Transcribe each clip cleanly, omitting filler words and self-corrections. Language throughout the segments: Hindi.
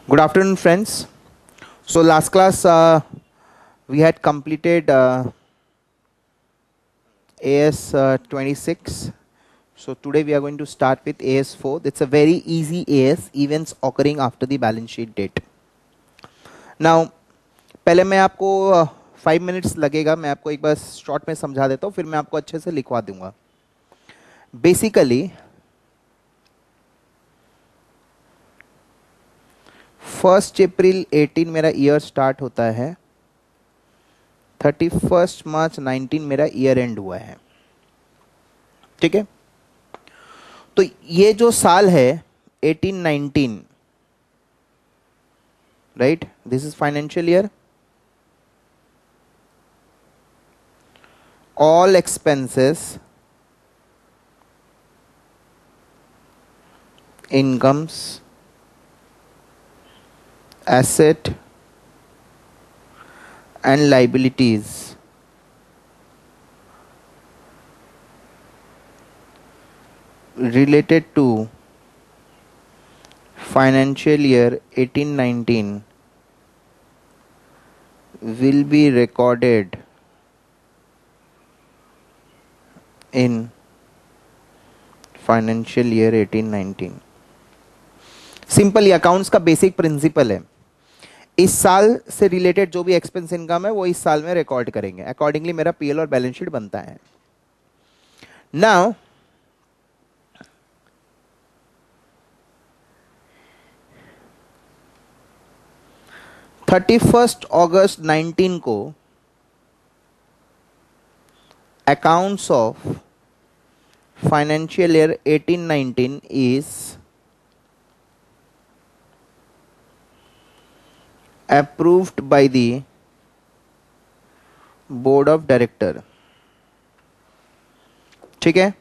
Good afternoon, friends. So, last class we had completed AS 26. So, today we are going to start with AS 4. It's a very easy AS, events occurring after the balance sheet date. Now, पहले मैं आपको 5 मिनट्स लगेगा, मैं आपको एक बार शॉर्ट में समझा देता हूँ, फिर मैं आपको अच्छे से लिखवा दूंगा. बेसिकली 1 अप्रैल 18 मेरा ईयर स्टार्ट होता है, 31 मार्च 19 मेरा ईयर एंड हुआ है. ठीक है. तो ये जो साल है 18-19, right, this is financial year. All expenses, incomes, asset and liabilities related to financial year 18-19 will be recorded in financial year 18-19. Simple, accounts का बेसिक प्रिंसिपल है, इस साल से रिलेटेड जो भी एक्सपेंस इनकम है वो इस साल में रिकॉर्ड करेंगे. अकॉर्डिंगली मेरा पीएल और बैलेंस शीट बनता है. नाउ 31 अगस्त 19 को accounts of financial year 18-19 is approved by the board of director. ठीक है.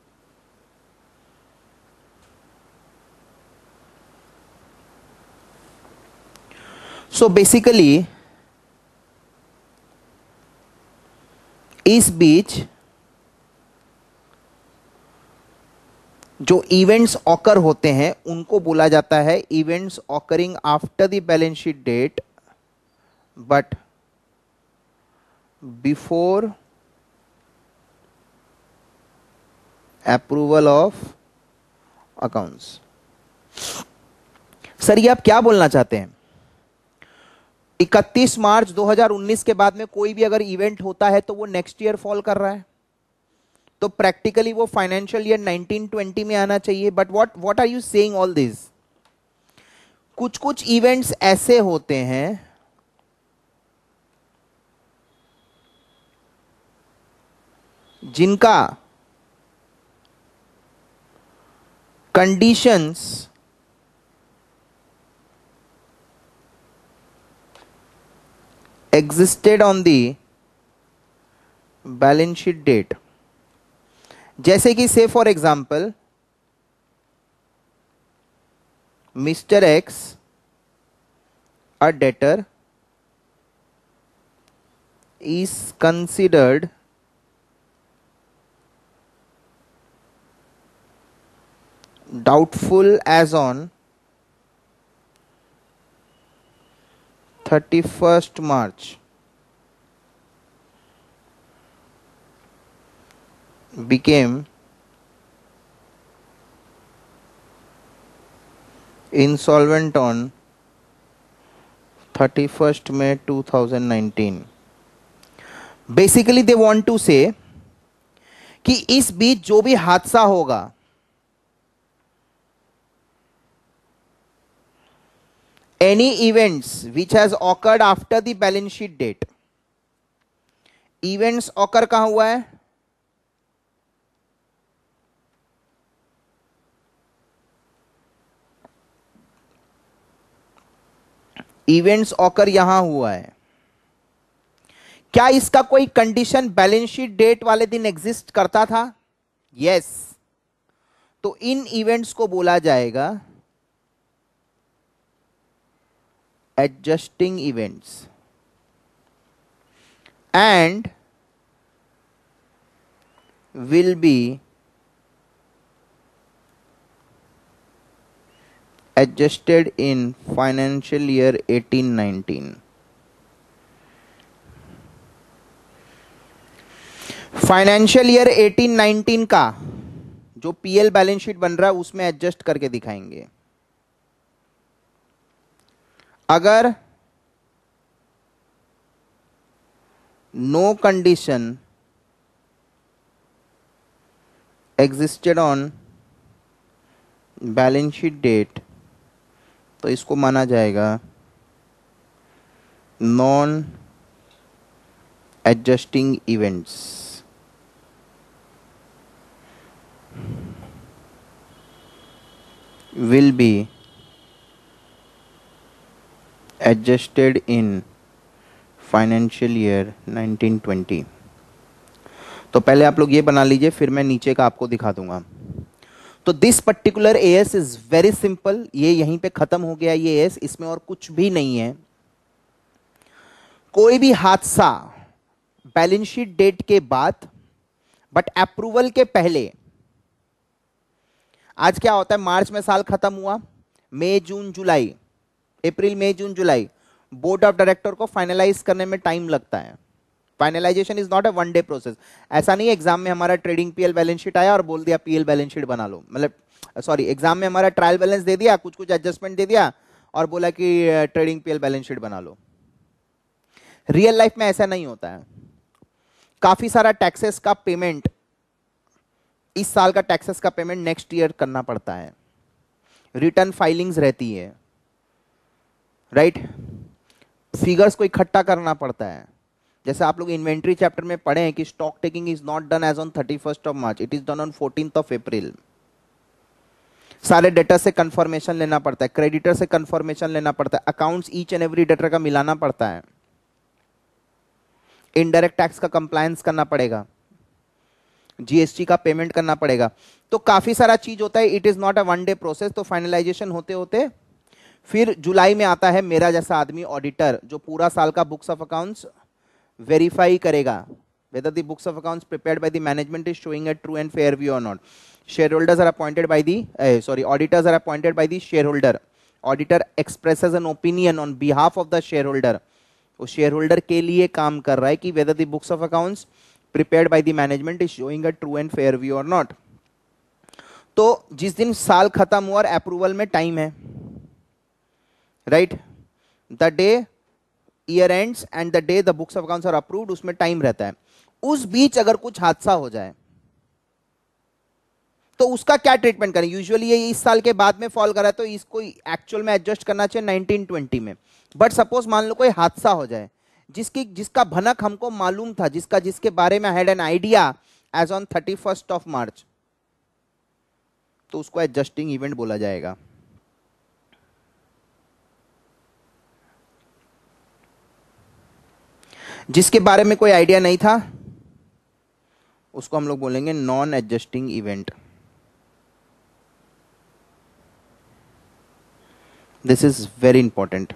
सो बेसिकली इस बीच जो इवेंट्स ऑकर होते हैं उनको बोला जाता है events occurring after the balance sheet date but before approval of accounts. Sir ये आप क्या बोलना चाहते हैं? 31 मार्च 2019 के बाद में कोई भी अगर इवेंट होता है तो वो नेक्स्ट ईयर फॉल कर रहा है, तो प्रैक्टिकली वो फाइनेंशियल ईयर 19-20 में आना चाहिए. But what are you saying all this? कुछ कुछ इवेंट्स ऐसे होते हैं जिनका conditions existed on the balance sheet date. जैसे कि से for example mister X a debtor is considered doubtful as on 31st March became insolvent on 31st May 2019. Basically they want to say कि इस बीच जो भी हादसा होगा any events which has occurred after the balance sheet date. events occur कहां हुआ है? events occur यहां हुआ है. क्या इसका कोई कंडीशन बैलेंस शीट डेट वाले दिन एग्जिस्ट करता था? यस. तो इन इवेंट्स को बोला जाएगा adjusting events and will be adjusted in financial year 18-19. Financial year 18-19 का जो पीएल बैलेंस शीट बन रहा है उसमें एडजस्ट करके दिखाएंगे. अगर no condition existed on balance sheet date तो इसको माना जाएगा non adjusting events. Will be adjusted in financial year 1920. तो पहले आप लोग ये बना लीजिए, फिर मैं नीचे का आपको दिखा दूंगा. तो this particular AS is very simple. ये यहीं पे खत्म हो गया ये एएस, इसमें और कुछ भी नहीं है. कोई भी हादसा बैलेंस शीट डेट के बाद बट अप्रूवल के पहले. आज क्या होता है, मार्च में साल खत्म हुआ, मई जून जुलाई, अप्रैल मई जून जुलाई, बोर्ड ऑफ डायरेक्टर को फाइनलाइज करने में टाइम लगता है. Finalization is not a one day process. ऐसा नहीं है एग्जाम में हमारा ट्रेडिंग पीएल बैलेंस शीट आया और बोल दिया पीएल बैलेंस शीट बना लो. मतलब सॉरी, एग्जाम में हमारा ट्रायल बैलेंस दे दिया, कुछ कुछ एडजस्टमेंट दे दिया और बोला कि ट्रेडिंग पीएल बैलेंस शीट बना लो. रियल लाइफ में ऐसा नहीं होता है. काफी सारा टैक्सेस का पेमेंट, इस साल का टैक्सेस का पेमेंट नेक्स्ट ईयर करना पड़ता है. रिटर्न फाइलिंग्स रहती है, राइट. फिगर्स को इकट्ठा करना पड़ता है. जैसे आप लोग इन्वेंट्री चैप्टर में पढ़े हैं कि stock taking is not done as on 31st of March, it is done on 14th of April. सारे डेटा से कंफर्मेशन लेना पड़ता है, क्रेडिटर से कंफर्मेशन लेना पड़ता है, accounts each and every debtor का मिलाना पड़ता है, इनडायरेक्ट टैक्स का कंप्लायंस करना पड़ेगा, जीएसटी का पेमेंट करना पड़ेगा. तो काफी सारा चीज होता है. It is not a one day process. तो फाइनलाइजेशन होते होते फिर जुलाई में आता है मेरा जैसा आदमी, ऑडिटर, जो पूरा साल का बुक्स ऑफ अकाउंट्स वेरीफाई करेगा whether the books of accounts prepared by the management is showing a true and fair view or not. Shareholders are appointed by the auditors are appointed by the shareholder. Auditor expresses an opinion on behalf of the shareholder. वो shareholder के लिए काम कर रहा है कि whether the books of accounts prepared by the management is showing a true and fair view or not. तो जिस दिन साल खत्म हुआ और अप्रूवल में टाइम है, right, the day year ends and the day the books of accounts are approved, उसमें टाइम रहता है. उस बीच अगर कुछ हादसा हो जाए तो उसका क्या ट्रीटमेंट करें. यूजुअली ये इस साल के बाद में फॉल कर रहा है तो इसको एक्चुअल में एडजस्ट करना चाहिए 1920 में. बट सपोज मान लो कोई हादसा हो जाए जिसका भनक हमको मालूम था, जिसके बारे में had an idea as on 31st of March, तो उसको एडजस्टिंग इवेंट बोला जाएगा. जिसके बारे में कोई आइडिया नहीं था उसको हम लोग बोलेंगे non adjusting event. This is very important.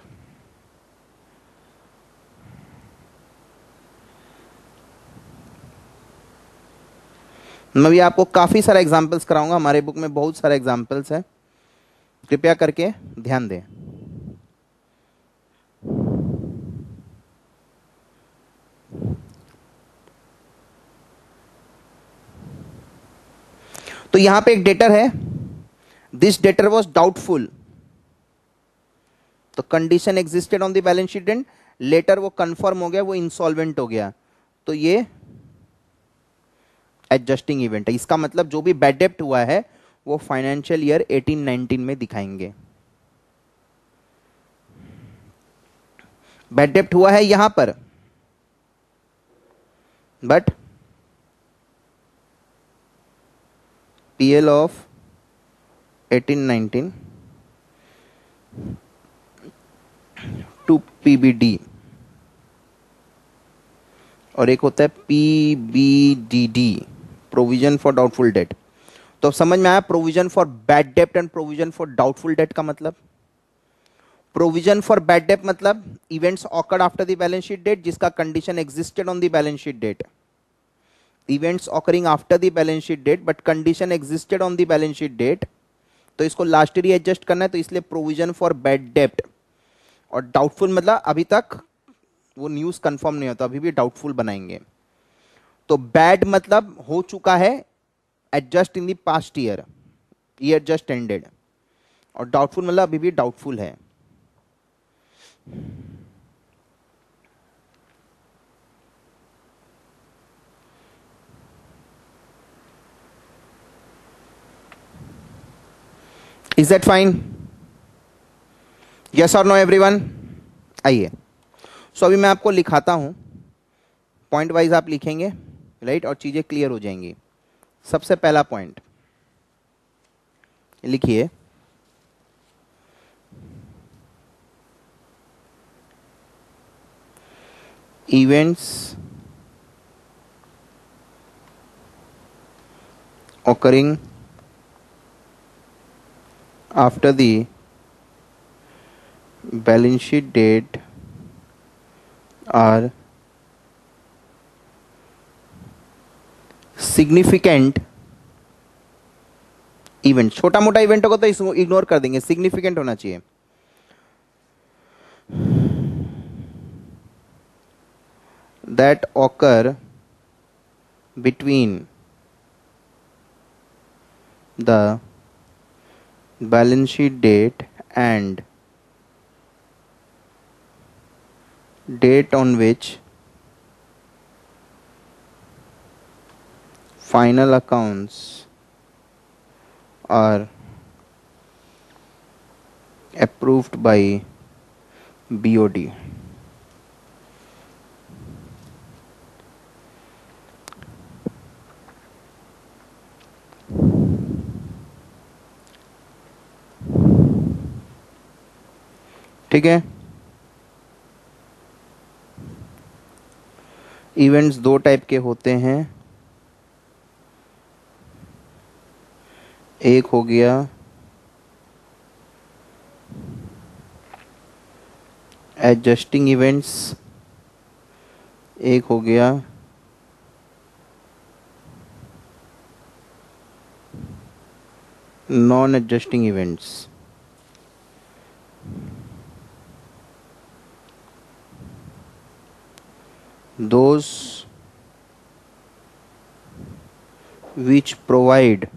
मैं भी आपको काफी सारा एग्जांपल्स कराऊंगा. हमारे बुक में बहुत सारे एग्जांपल्स हैं, कृपया करके ध्यान दें. तो यहां पे एक डेटर है, दिस डेटर वॉज डाउटफुल, तो condition existed on the balance sheet and later वो कंफर्म हो गया, वो इंसॉल्वेंट हो गया, तो ये एडजस्टिंग इवेंट है. इसका मतलब जो भी बैड डेब्ट हुआ है वो फाइनेंशियल ईयर 18-19 में दिखाएंगे. बैड डेब्ट हुआ है यहां पर, but PL of 18-19 to PBD, और एक होता है PBDD, provision for doubtful debt. तो समझ में आया प्रोविजन फॉर बैड डेप्ट and provision for doubtful debt का मतलब. प्रोविजन फॉर बैड डेप्ट मतलब events occurred after the balance sheet date जिसका condition existed on the balance sheet date. Events occurring after the balance sheet date but condition existed on the balance sheet date, तो इसको लास्ट ईयर एडजस्ट करना है, तो इसलिए प्रोविजन फॉर बैड डेप्ट। और डाउटफुल मतलब अभी तक वो न्यूज कंफर्म नहीं होता, अभी भी डाउटफुल बनाएंगे। तो बैड मतलब हो चुका है, adjust in the past year, year just ended. और डाउटफुल मतलब अभी भी डाउटफुल है। Is that fine? यस और नो एवरीवन? आइए, सो अभी मैं आपको लिखाता हूं, पॉइंट वाइज आप लिखेंगे, राइट, और चीजें क्लियर हो जाएंगी। सबसे पहला पॉइंट लिखिए, events occurring after the balance sheet date are significant event. छोटा मोटा इवेंट होगा तो इसको इग्नोर कर देंगे, सिग्निफिकेंट होना चाहिए। that occur between the balance sheet date and date on which final accounts are approved by BOD। ठीक है। इवेंट्स दो टाइप के होते हैं, एक हो गया एडजस्टिंग इवेंट्स, एक हो गया non adjusting events. those which provide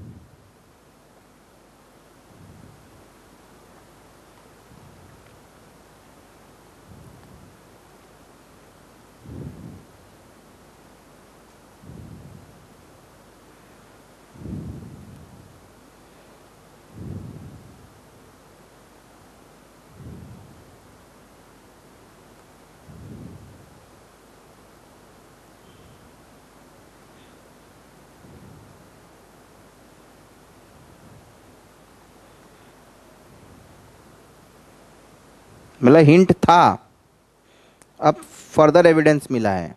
मतलब हिंट था, अब फर्दर एविडेंस मिला है।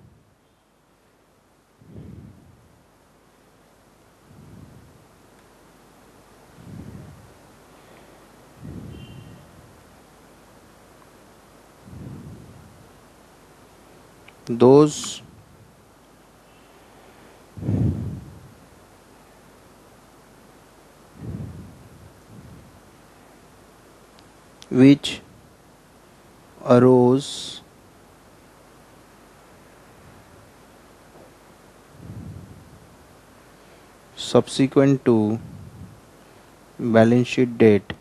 those which arose subsequent to balance sheet date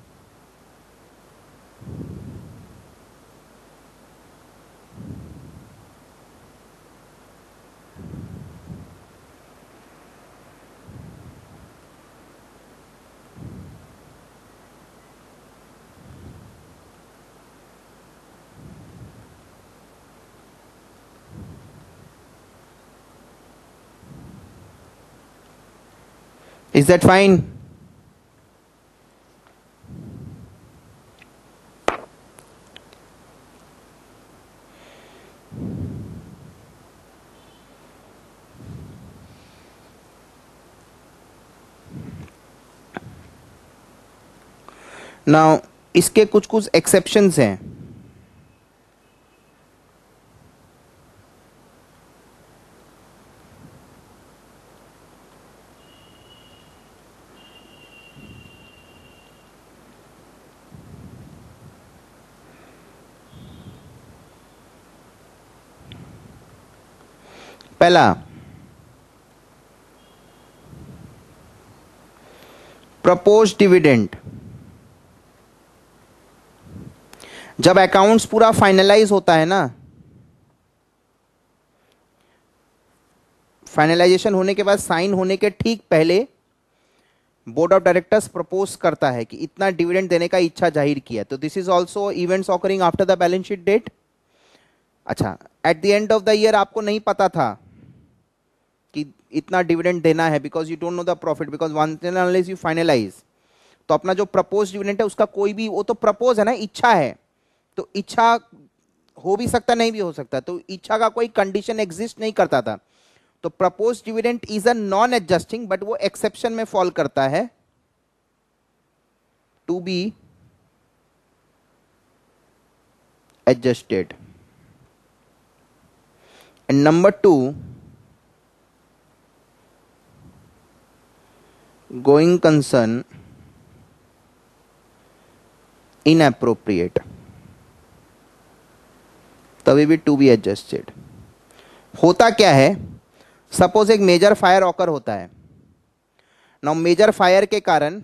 is that fine? Now इसके कुछ कुछ एक्सेप्शंस हैं। पहला, प्रपोज डिविडेंड। जब अकाउंट्स पूरा फाइनलाइज होता है ना, फाइनलाइजेशन होने के बाद, साइन होने के ठीक पहले बोर्ड ऑफ डायरेक्टर्स प्रपोज करता है कि इतना डिविडेंड देने का इच्छा जाहिर किया, तो this is also events occurring after the balance sheet date. अच्छा, at the end of the year आपको नहीं पता था कि इतना डिविडेंड देना है, because you don't know the profit, because once and unless you finalize, तो अपना जो प्रपोज डिविडेंड है उसका कोई भी, वो तो प्रपोज है ना, इच्छा है, तो इच्छा हो भी सकता नहीं भी हो सकता, तो इच्छा का कोई कंडीशन एग्जिस्ट नहीं करता था। तो propose dividend is a non adjusting, but वो एक्सेप्शन में फॉल करता है, to be adjusted. And number 2, going concern inappropriate, तभी भी टू बी एडजस्टेड। होता क्या है, सपोज एक मेजर फायर ऑकर होता है। नाउ मेजर फायर के कारण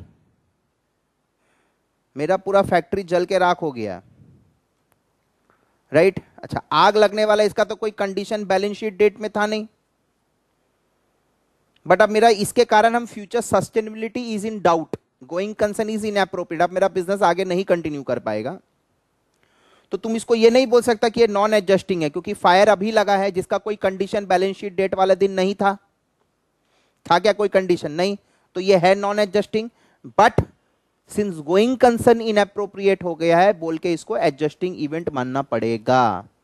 मेरा पूरा फैक्ट्री जल के राख हो गया, राइट? अच्छा, आग लगने वाला, इसका तो कोई कंडीशन बैलेंस शीट डेट में था नहीं, बट अब मेरा इसके कारण हम future sustainability is in doubt, going concern is inappropriate, अब मेरा बिजनेस आगे नहीं कंटिन्यू कर पाएगा। तो तुम इसको ये नहीं बोल सकता कि ये नॉन एडजस्टिंग है, क्योंकि फायर अभी लगा है जिसका कोई कंडीशन बैलेंस शीट डेट वाला दिन नहीं था। था क्या कोई कंडीशन? नहीं, तो ये है non adjusting. But since going concern inappropriate हो गया है बोल के इसको एडजस्टिंग इवेंट मानना पड़ेगा।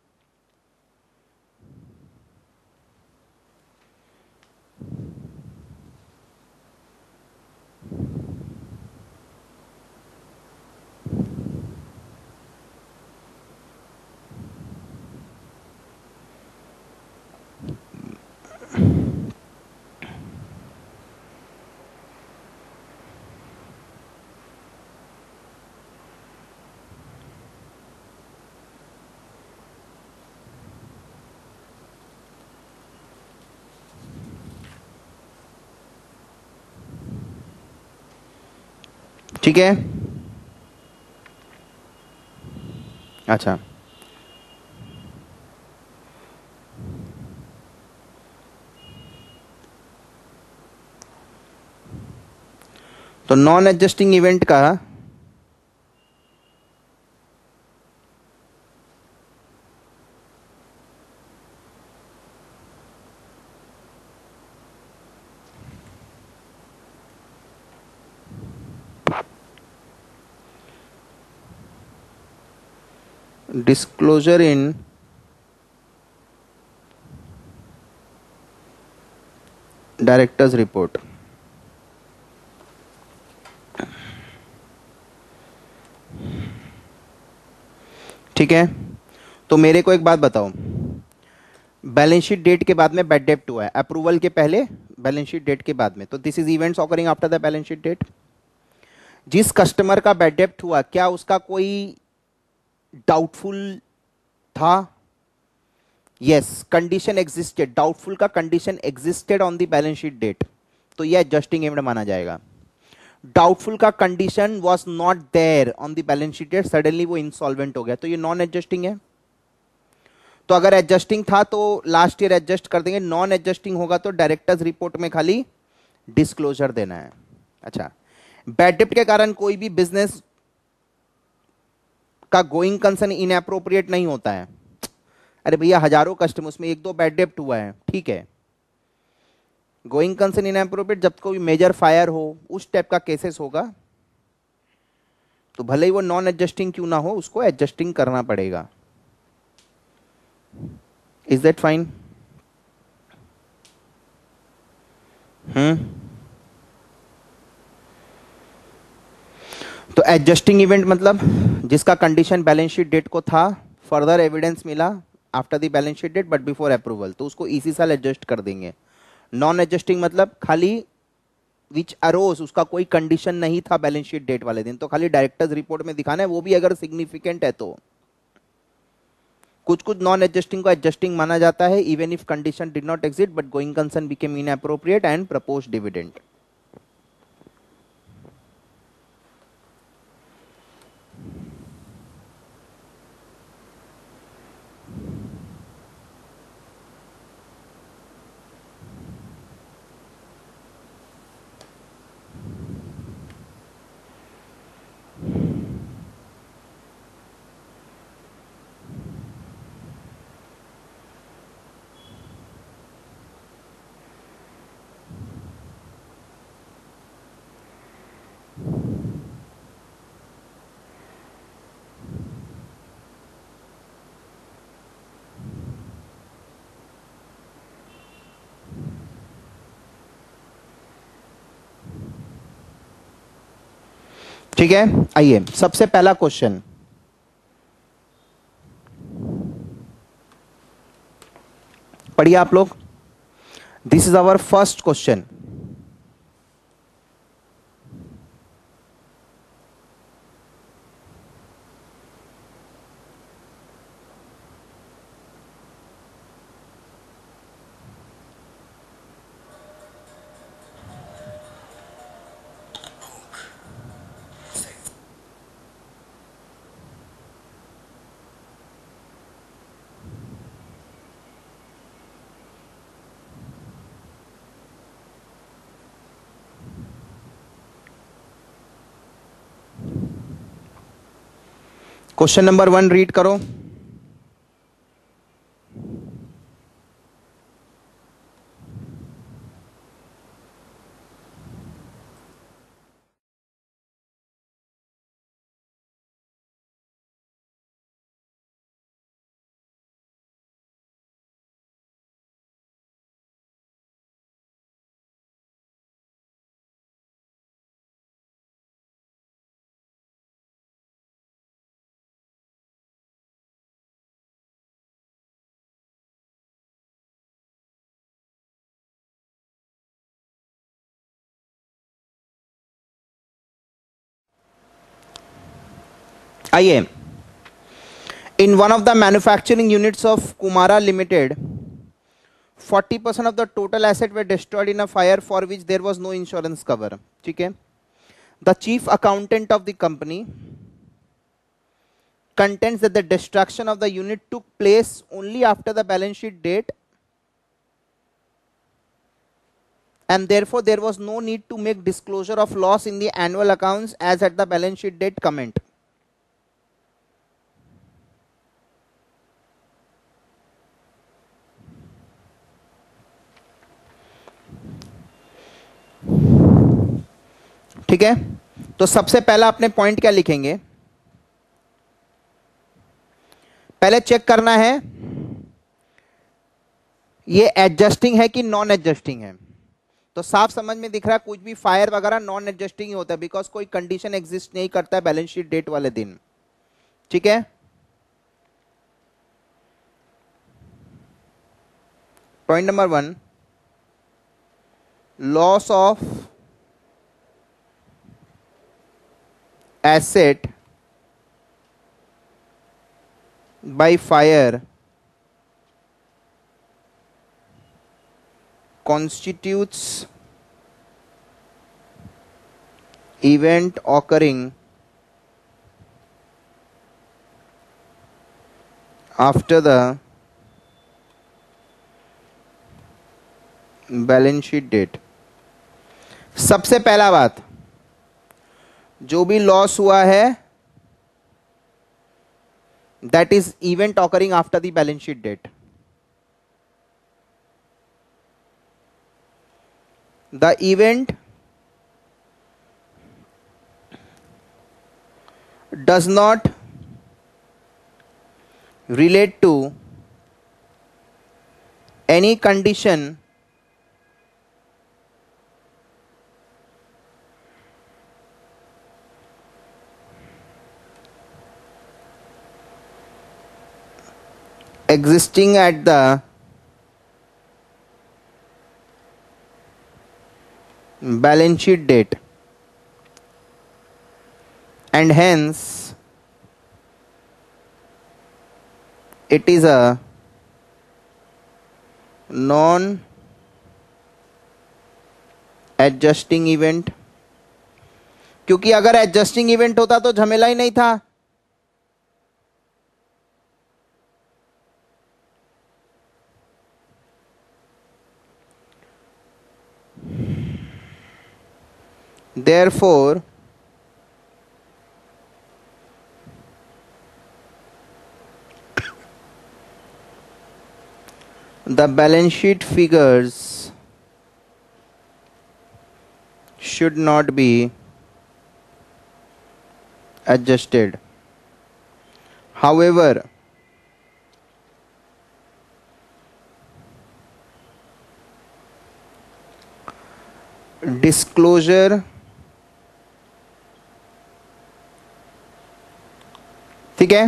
ठीक है? अच्छा, तो नॉन एडजस्टिंग इवेंट का डिस्क्लोजर इन डायरेक्टर्स रिपोर्ट। ठीक है, तो मेरे को एक बात बताओ, बैलेंस शीट डेट के बाद में बैड डेब्ट हुआ है, अप्रूवल के पहले, बैलेंस शीट डेट के बाद में, तो this is events occurring after the balance sheet date. जिस कस्टमर का बैड डेब्ट हुआ, क्या उसका कोई डाउटफुल था? यस, कंडीशन एग्जिस्टेड, डाउटफुल का condition existed on the balance sheet date, तो यह एडजस्टिंग इवेंट माना जाएगा। डाउटफुल का condition was not there on the balance sheet date, suddenly वो इंसॉल्वेंट हो गया, तो ये नॉन एडजस्टिंग है। तो अगर एडजस्टिंग था तो लास्ट ईयर एडजस्ट कर देंगे, नॉन एडजस्टिंग होगा तो डायरेक्टर्स रिपोर्ट में खाली डिस्क्लोजर देना है। अच्छा, बैड डेब्ट के कारण कोई भी बिजनेस का गोइंग कंसर्न इनएप्रोप्रिएट नहीं होता है। अरे भैया, हजारों कस्टमर्स में एक दो बैड डेब्ट हुआ है, ठीक है। गोइंग कंसर्न इनएप्रोप्रिएट जब कोई मेजर फायर हो, उस टाइप का केसेस होगा, तो भले ही वो नॉन एडजस्टिंग क्यों ना हो, उसको एडजस्टिंग करना पड़ेगा। Is that fine? तो एडजस्टिंग इवेंट मतलब जिसका कंडीशन बैलेंस शीट डेट को था, फर्दर एविडेंस मिला after the balance sheet date but before approval, तो उसको इसी साल एडजस्ट कर देंगे। नॉन एडजस्टिंग मतलब खाली विच अरोज, उसका कोई कंडीशन नहीं था बैलेंस शीट डेट वाले दिन, तो खाली डायरेक्टर्स रिपोर्ट में दिखाना है, वो भी अगर सिग्निफिकेंट है तो। कुछ कुछ नॉन एडजस्टिंग को एडजस्टिंग माना जाता है even if condition did not exist but going concern became inappropriate and proposed dividend. ठीक है, आइए सबसे पहला क्वेश्चन. पढ़िए आप लोग. This is our first question. Question number 1 read करो. आइए. In one of the manufacturing units of Kumara Limited, 40% of the total asset were destroyed in a fire for which there was no insurance cover. ठीक है. The chief accountant of the company contends that the destruction of the unit took place only after the balance sheet date and therefore there was no need to make disclosure of loss in the annual accounts as at the balance sheet date comment. ठीक है, तो सबसे पहला अपने पॉइंट क्या लिखेंगे. पहले चेक करना है ये एडजस्टिंग है कि नॉन एडजस्टिंग है. तो साफ समझ में दिख रहा है कुछ भी फायर वगैरह नॉन एडजस्टिंग ही होता है बिकॉज कोई कंडीशन एग्जिस्ट नहीं करता है बैलेंस शीट डेट वाले दिन. ठीक है, point number 1, loss of asset by fire constitutes event occurring after the balance sheet date. सबसे पहला बात, जो भी लॉस हुआ है that is event occurring after the balance sheet date. The event does not relate to any condition existing at the balance sheet date and hence it is a non adjusting event, क्योंकि अगर एडजस्टिंग इवेंट होता तो झमेला ही नहीं था. Therefore, the balance sheet figures should not be adjusted. However, disclosure ठीक है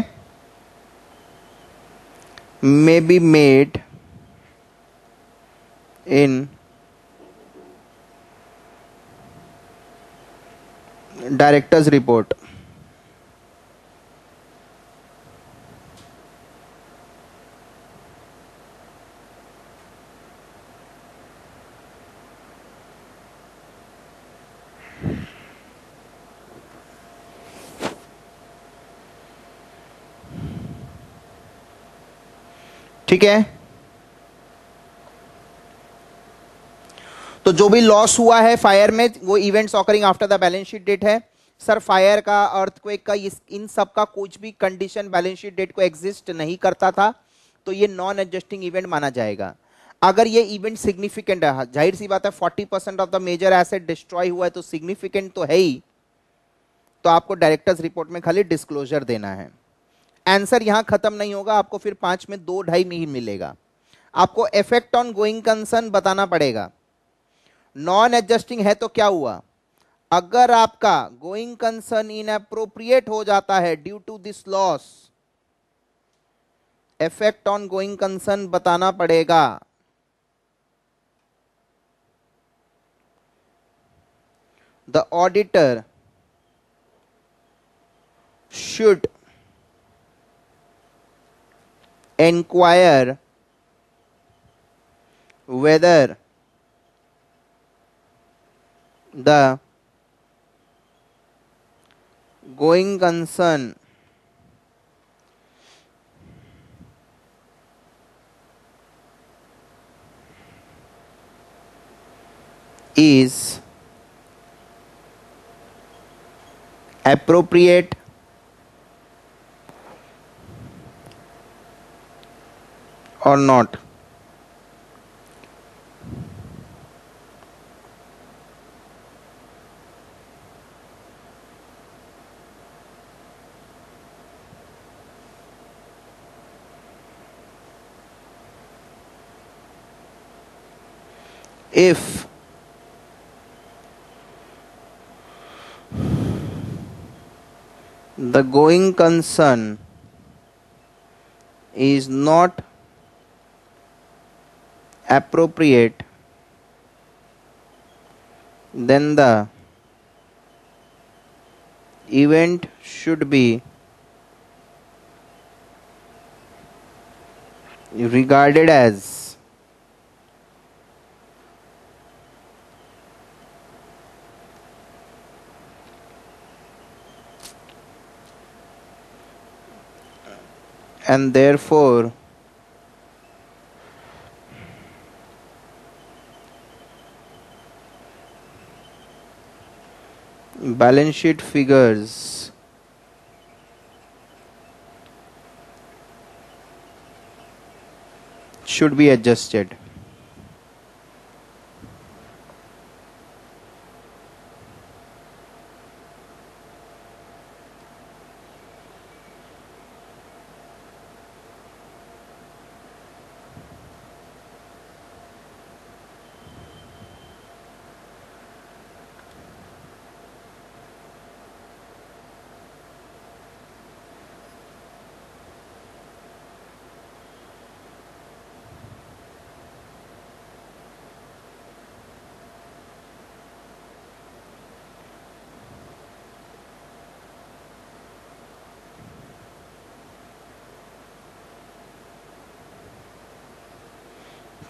may be made in director's report. ठीक है, तो जो भी लॉस हुआ है फायर में वो events occurring after the balance sheet date है. सर फायर का, अर्थक्वेक का, इन सब का कुछ भी कंडीशन बैलेंस शीट डेट को एग्जिस्ट नहीं करता था, तो ये नॉन एडजस्टिंग इवेंट माना जाएगा. अगर ये इवेंट सिग्निफिकेंट है, जाहिर सी बात है 40% of the major asset destroy हुआ है तो सिग्निफिकेंट तो है ही, तो आपको डायरेक्टर्स रिपोर्ट में खाली डिस्क्लोजर देना है. आंसर यहां खत्म नहीं होगा, आपको फिर 5 में 2-2.5 में ही मिलेगा. आपको इफेक्ट ऑन गोइंग कंसर्न बताना पड़ेगा. नॉन एडजस्टिंग है तो क्या हुआ, अगर आपका गोइंग कंसर्न इनअप्रोप्रिएट हो जाता है due to this loss, effect on going concern बताना पड़ेगा. The auditor should inquire whether the going concern is appropriate or not. If the going concern is not appropriate, then the event should be regarded as and therefore balance sheet figures should be adjusted.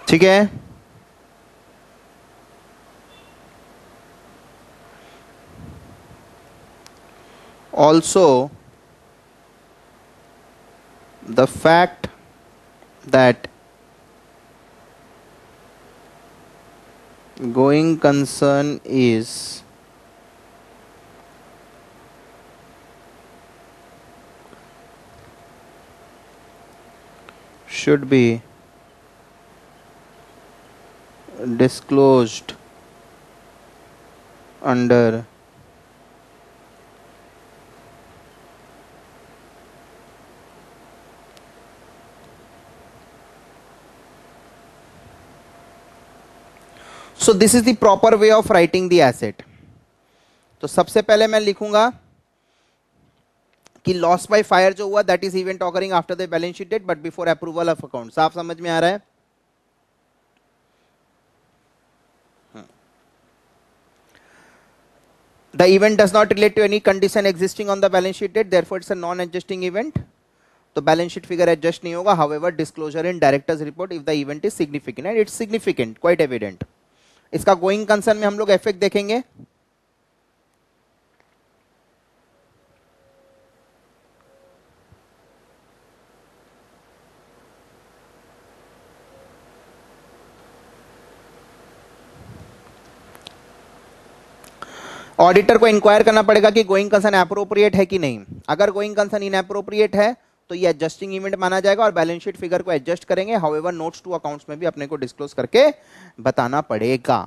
ठीक है। Also the fact that going concern is should be disclosed under so this is the proper way of writing the asset। तो सबसे पहले मैं लिखूंगा कि लॉस बाय फायर जो हुआ that is event occurring after the balance sheet date but before approval of account. साफ समझ में आ रहा है? The event does not relate to any condition existing on the balance sheet date, therefore it's a non-adjusting event। तो बैलेंस शीट फिगर एडजस्ट नहीं होगा। However, disclosure in directors report if the event is significant and it's significant, quite evident। इसका गोइंग कंसर्न में हम लोग इफेक्ट देखेंगे। ऑडिटर को इंक्वायर करना पड़ेगा कि गोइंग कंसर्न एप्रोप्रिएट है कि नहीं। अगर गोइंग कंसर्न इनएप्रोप्रिएट है तो ये एडजस्टिंग इवेंट माना जाएगा और बैलेंस शीट फिगर को एडजस्ट करेंगे। हाउएवर नोट्स टू अकाउंट्स में भी अपने को डिस्क्लोज करके बताना पड़ेगा।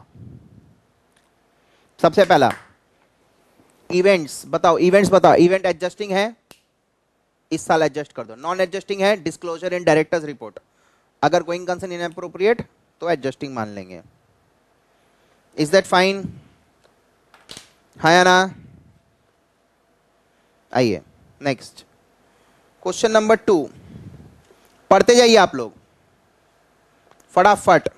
सबसे पहला इवेंट्स बताओ, इवेंट्स बताओ। इवेंट एडजस्टिंग है, इस साल एडजस्ट कर दो। नॉन एडजस्टिंग है, डिस्क्लोजर इन डायरेक्टर्स रिपोर्ट। अगर गोइंग कंसर्न इनएप्रोप्रिएट तो एडजस्टिंग मान लेंगे। Is that fine? हाँ या ना? आइए नेक्स्ट क्वेश्चन नंबर 2 पढ़ते जाइए आप लोग फटाफट।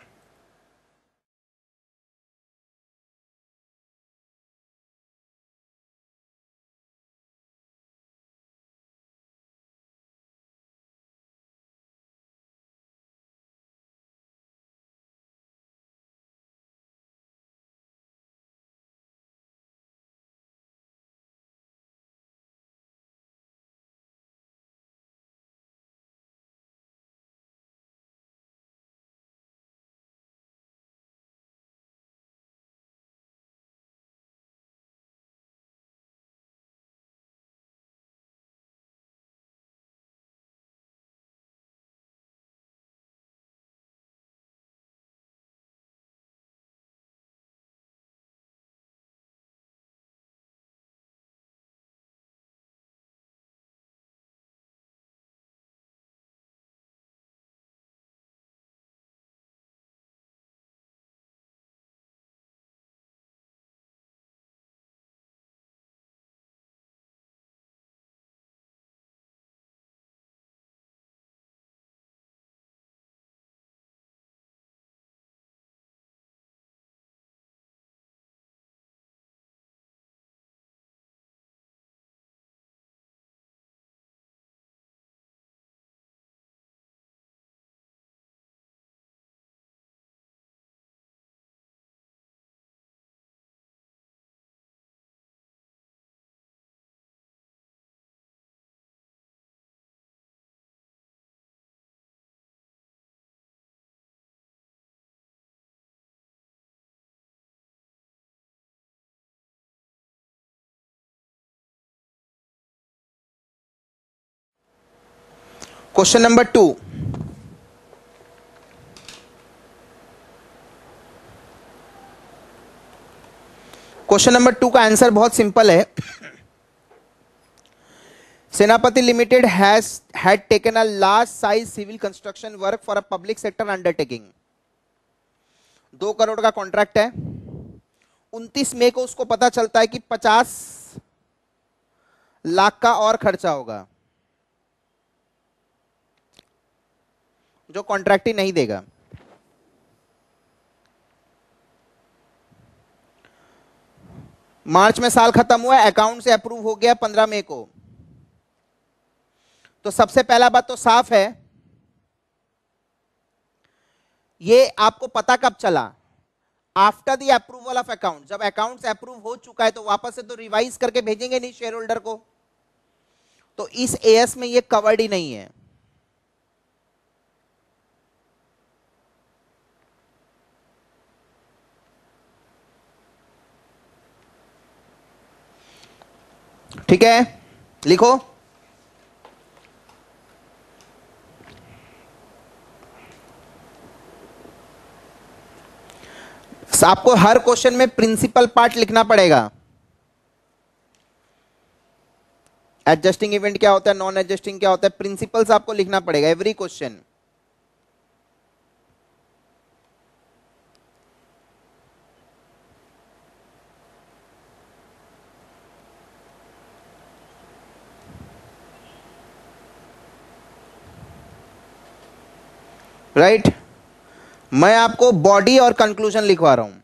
क्वेश्चन नंबर 2 क्वेश्चन नंबर 2 का आंसर बहुत सिंपल है। Senapati limited had taken a large size civil construction work for a public sector undertaking। 2 crore का कॉन्ट्रैक्ट है। 29 मई को उसको पता चलता है कि 50 लाख का और खर्चा होगा जो कॉन्ट्रैक्टी नहीं देगा। मार्च में साल खत्म हुआ, अकाउंट से अप्रूव हो गया 15 मई को। तो सबसे पहला बात तो साफ है, ये आपको पता कब चला? After the approval of account. जब अकाउंट्स अप्रूव हो चुका है तो वापस से तो रिवाइज करके भेजेंगे नहीं शेयर होल्डर को, तो इस एएस में ये कवर्ड ही नहीं है। ठीक है, लिखो। आपको हर क्वेश्चन में प्रिंसिपल पार्ट लिखना पड़ेगा। एडजस्टिंग इवेंट क्या होता है, नॉन एडजस्टिंग क्या होता है, प्रिंसिपल्स आपको लिखना पड़ेगा एवरी क्वेश्चन। राइट मैं आपको बॉडी और कंक्लूजन लिखवा रहा हूं।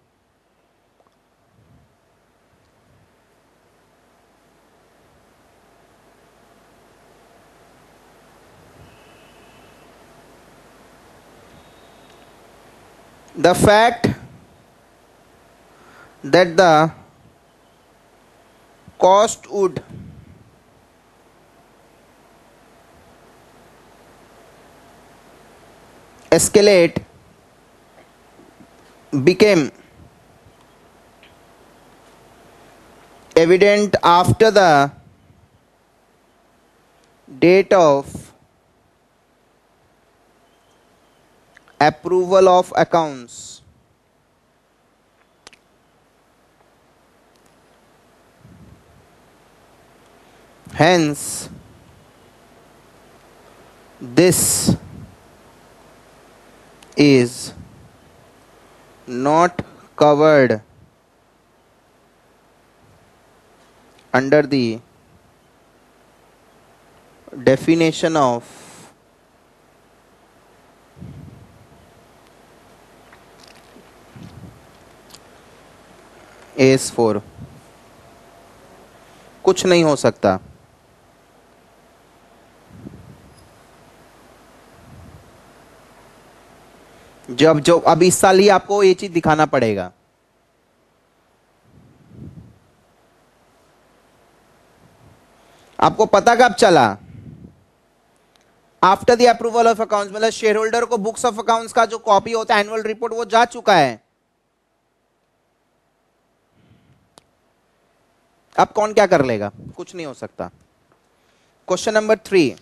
The fact that the cost would escalate became evident after the date of approval of accounts. Hence, this is not covered under the definition of AS4। कुछ नहीं हो सकता। जब जो अब इस साल ही आपको ये चीज दिखाना पड़ेगा। आपको पता कब चला? After the approval of accounts, मतलब शेयर होल्डर को बुक्स ऑफ अकाउंट्स का जो कॉपी होता है एनुअल रिपोर्ट वो जा चुका है। अब कौन क्या कर लेगा? कुछ नहीं हो सकता। Question number 3,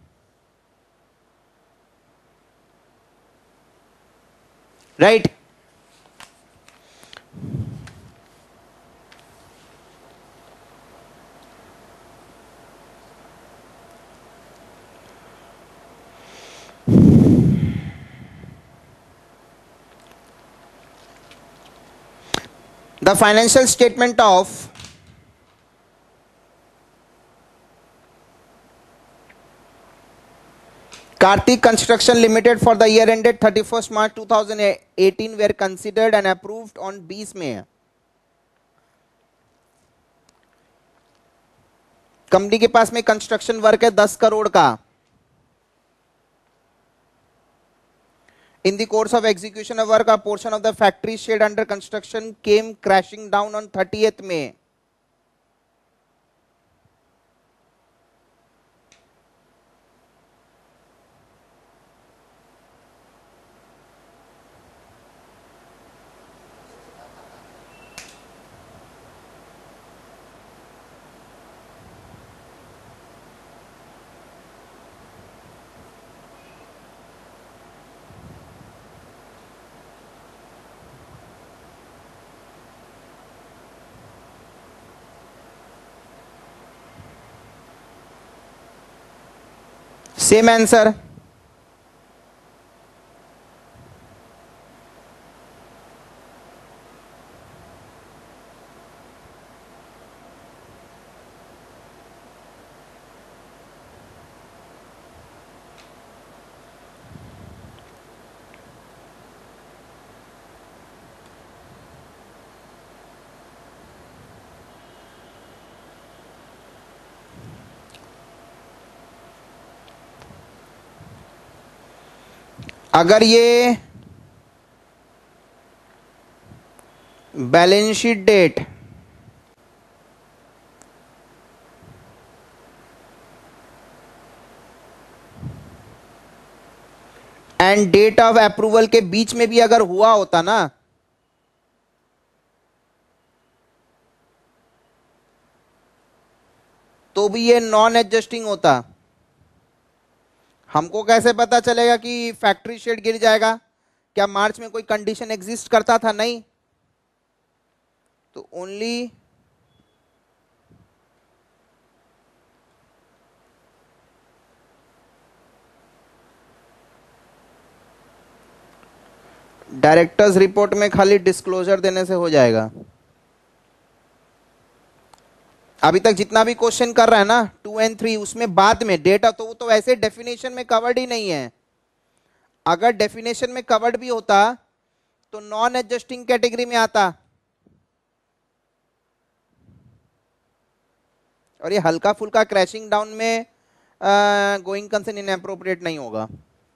right. The financial statement of Kartik Construction Limited for the year ended 31st March 2018 were considered and approved on 20 May। कंपनी के पास में कंस्ट्रक्शन वर्क है 10 करोड़ का। In the course of execution of work, a portion of the factory shed under construction came crashing down on 30th May। Same answer. अगर ये balance sheet date and date of approval के बीच में भी अगर हुआ होता ना, तो भी ये नॉन एडजस्टिंग होता। हमको कैसे पता चलेगा कि फैक्ट्री शेड गिर जाएगा? क्या मार्च में कोई कंडीशन एग्जिस्ट करता था? नहीं। तो ओनली डायरेक्टर्स रिपोर्ट में खाली डिस्क्लोजर देने से हो जाएगा। अभी तक जितना भी क्वेश्चन कर रहा है ना 2 और 3, उसमें बाद में डेटा तो वैसे डेफिनेशन में कवर्ड ही नहीं है। अगर डेफिनेशन में कवर्ड भी होता तो नॉन एडजस्टिंग कैटेगरी में आता, और ये हल्का फुल्का क्रैशिंग डाउन में गोइंग कंसर्न इनअप्रोप्रिएट नहीं होगा।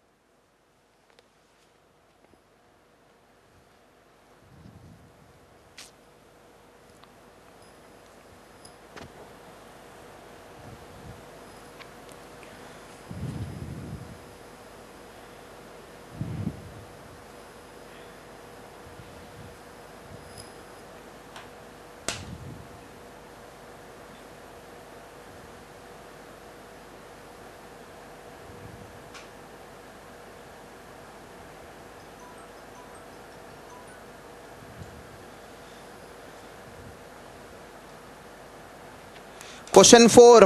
Question 4,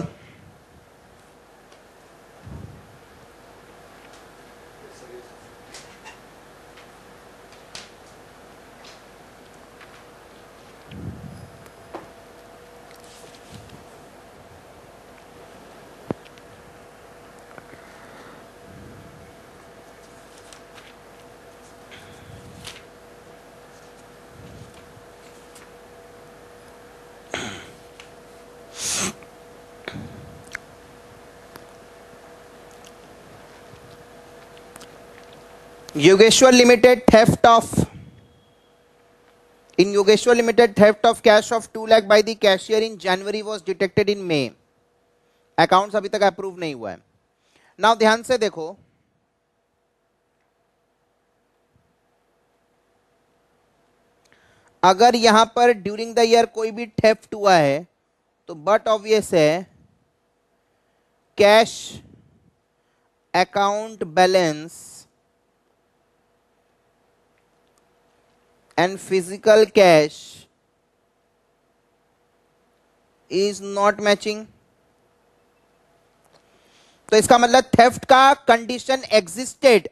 Yogeshwar limited theft of In Yogeshwar Limited, theft of cash of 2 lakh by the cashier in January was detected in May. Accounts अभी तक अप्रूव नहीं हुआ है। नाउ ध्यान से देखो, अगर यहां पर ड्यूरिंग द ईयर कोई भी थेफ्ट हुआ है तो बट ऑब्वियस है cash account balance and physical cash is not matching। तो इसका मतलब थेफ्ट का condition existed.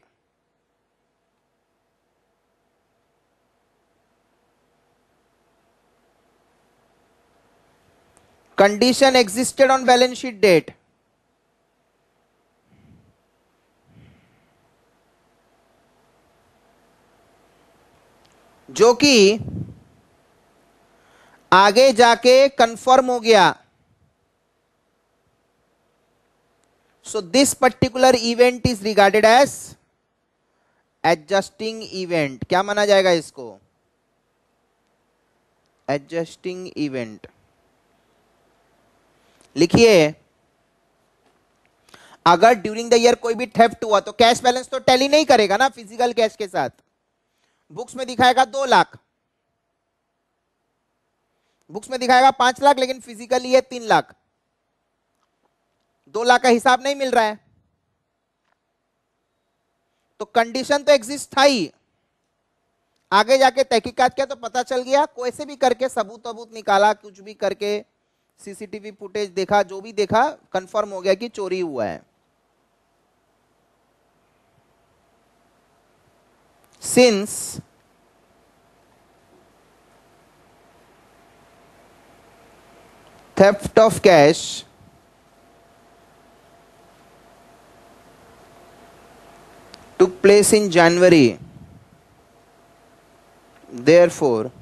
Condition existed on balance sheet date. जो कि आगे जाके कंफर्म हो गया। So this particular event is regarded as adjusting event. क्या माना जाएगा इसको? Adjusting event. लिखिए, अगर ड्यूरिंग द ईयर कोई भी थेफ्ट हुआ तो कैश बैलेंस तो टैली नहीं करेगा ना फिजिकल कैश के साथ। बुक्स में दिखाएगा 2 लाख, बुक्स में दिखाएगा 5 लाख, लेकिन फिजिकली है 3 लाख। 2 लाख का हिसाब नहीं मिल रहा है। तो कंडीशन तो एग्जिस्ट था ही। आगे जाके तहकीकात किया तो पता चल गया, कोई से भी करके सबूत वबूत निकाला, कुछ भी करके सीसीटीवी फुटेज देखा, जो भी देखा, कंफर्म हो गया कि चोरी हुआ है। Since theft of cash took place in January, therefore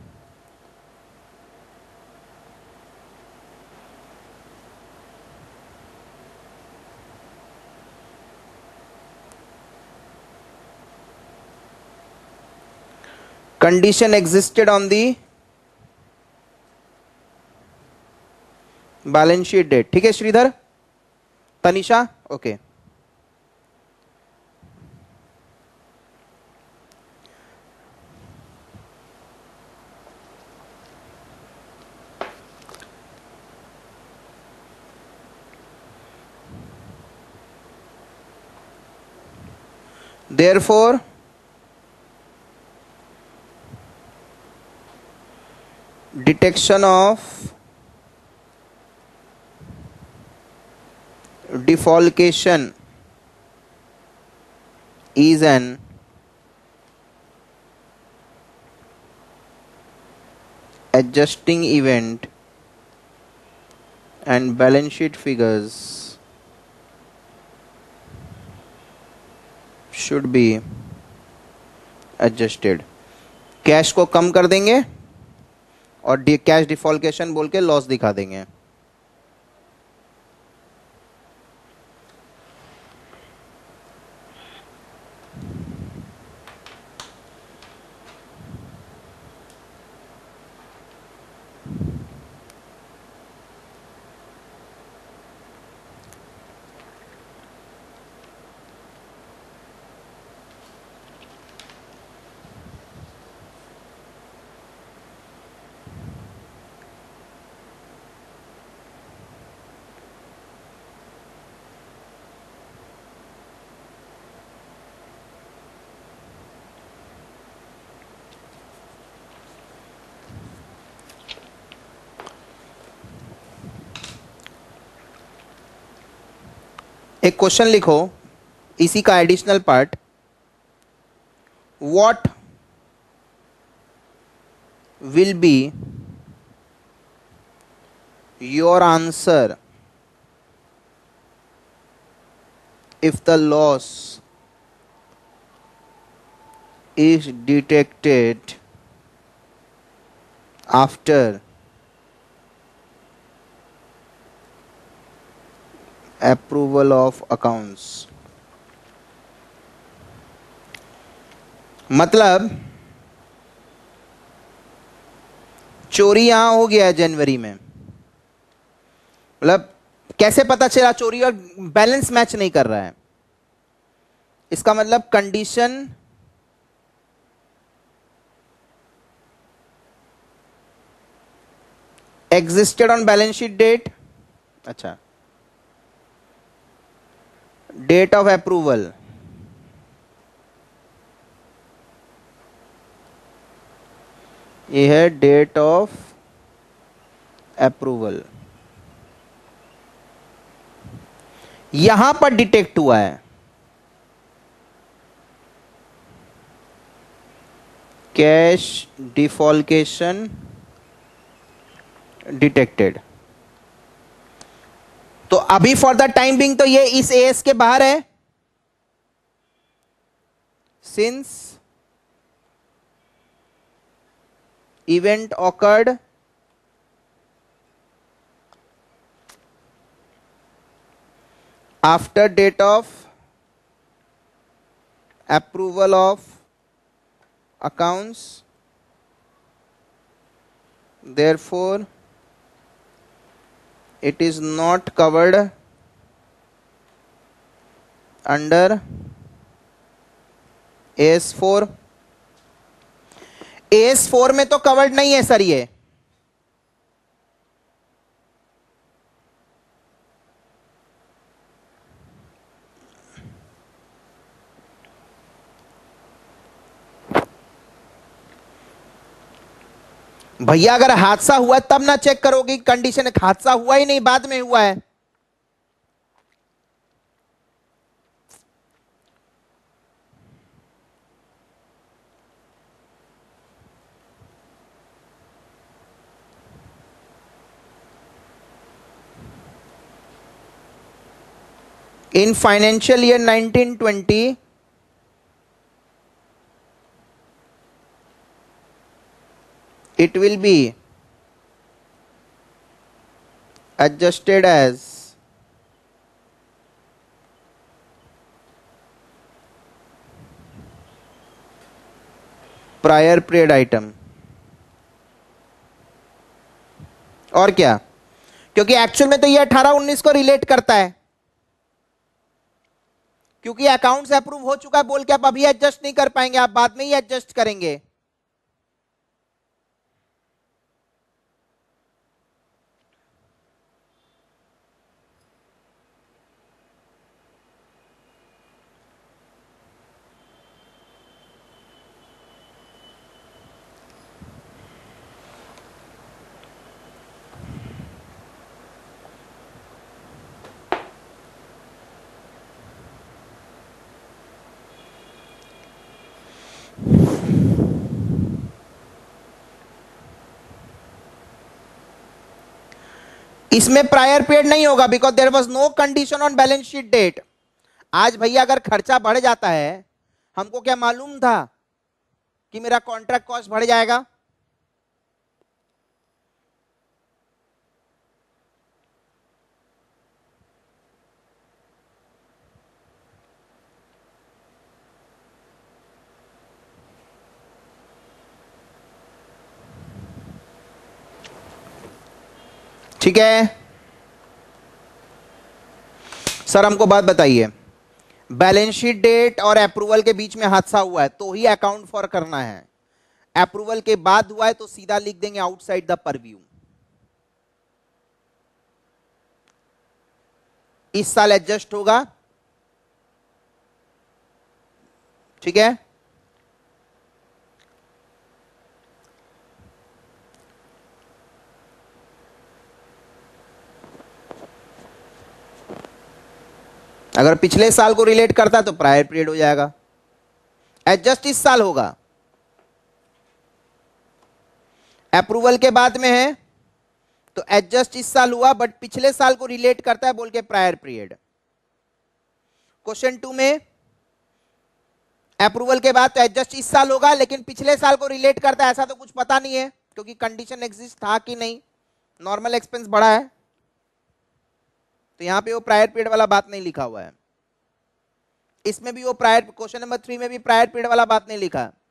condition existed on the balance sheet date, ठीक है Sridhar, Tanisha, okay. Therefore, detection of defalcation is an adjusting event and balance sheet figures should be adjusted। Cash को कम कर देंगे और कैश डिफॉल्केशन बोल के लॉस दिखा देंगे। एक क्वेश्चन लिखो इसी का additional part, what will be your answer if the loss is detected after approval of accounts. मतलब चोरी यहां हो गया है जनवरी में, मतलब कैसे पता चला चोरी, और बैलेंस मैच नहीं कर रहा है, इसका मतलब condition existed on balance sheet date. अच्छा, डेट ऑफ अप्रूवल, ये है डेट ऑफ अप्रूवल, यहां पर डिटेक्ट हुआ है। कैश डिफॉल्केशन डिटेक्टेड, तो अभी फॉर द टाइम बिंग तो ये इस एएस के बाहर है, since event occurred after date of approval of accounts, therefore it is not covered under AS4। AS4 में तो कवर्ड नहीं है सर ये, भैया अगर हादसा हुआ तब ना चेक करोगे कंडीशन, हादसा हुआ ही नहीं, बाद में हुआ है। In financial year 1920 it will be adjusted as prior period item। और क्या, क्योंकि एक्चुअल में तो ये 18-19 को रिलेट करता है, क्योंकि अकाउंट्स अप्रूव हो चुका है बोल के आप अभी एडजस्ट नहीं कर पाएंगे, आप बाद में ही एडजस्ट करेंगे। इसमें प्रायर पीरियड नहीं होगा because there was no condition on balance sheet date. आज भैया अगर खर्चा बढ़ जाता है, हमको क्या मालूम था कि मेरा कॉन्ट्रैक्ट कॉस्ट बढ़ जाएगा? ठीक है सर, हमको बात बताइए, बैलेंस शीट डेट और अप्रूवल के बीच में हादसा हुआ है तो ही अकाउंट फॉर करना है, अप्रूवल के बाद हुआ है तो सीधा लिख देंगे आउटसाइड द परव्यू। इस साल एडजस्ट होगा, ठीक है। अगर पिछले साल को रिलेट करता है तो प्रायर पीरियड हो जाएगा, एडजस्ट इस साल होगा। अप्रूवल के बाद में है तो एडजस्ट इस साल हुआ, बट पिछले साल को रिलेट करता है बोल के प्रायर पीरियड। क्वेश्चन 2 में अप्रूवल के बाद तो एडजस्ट इस साल होगा, लेकिन पिछले साल को रिलेट करता है ऐसा तो कुछ पता नहीं है, क्योंकि कंडीशन एग्जिस्ट था कि नहीं, नॉर्मल एक्सपेंस बढ़ा है, तो यहां पे वो प्रायर पीरियड वाला बात नहीं लिखा हुआ है। इसमें भी वो प्रायर, क्वेश्चन नंबर 3 में भी प्रायर पीरियड वाला बात नहीं लिखा है।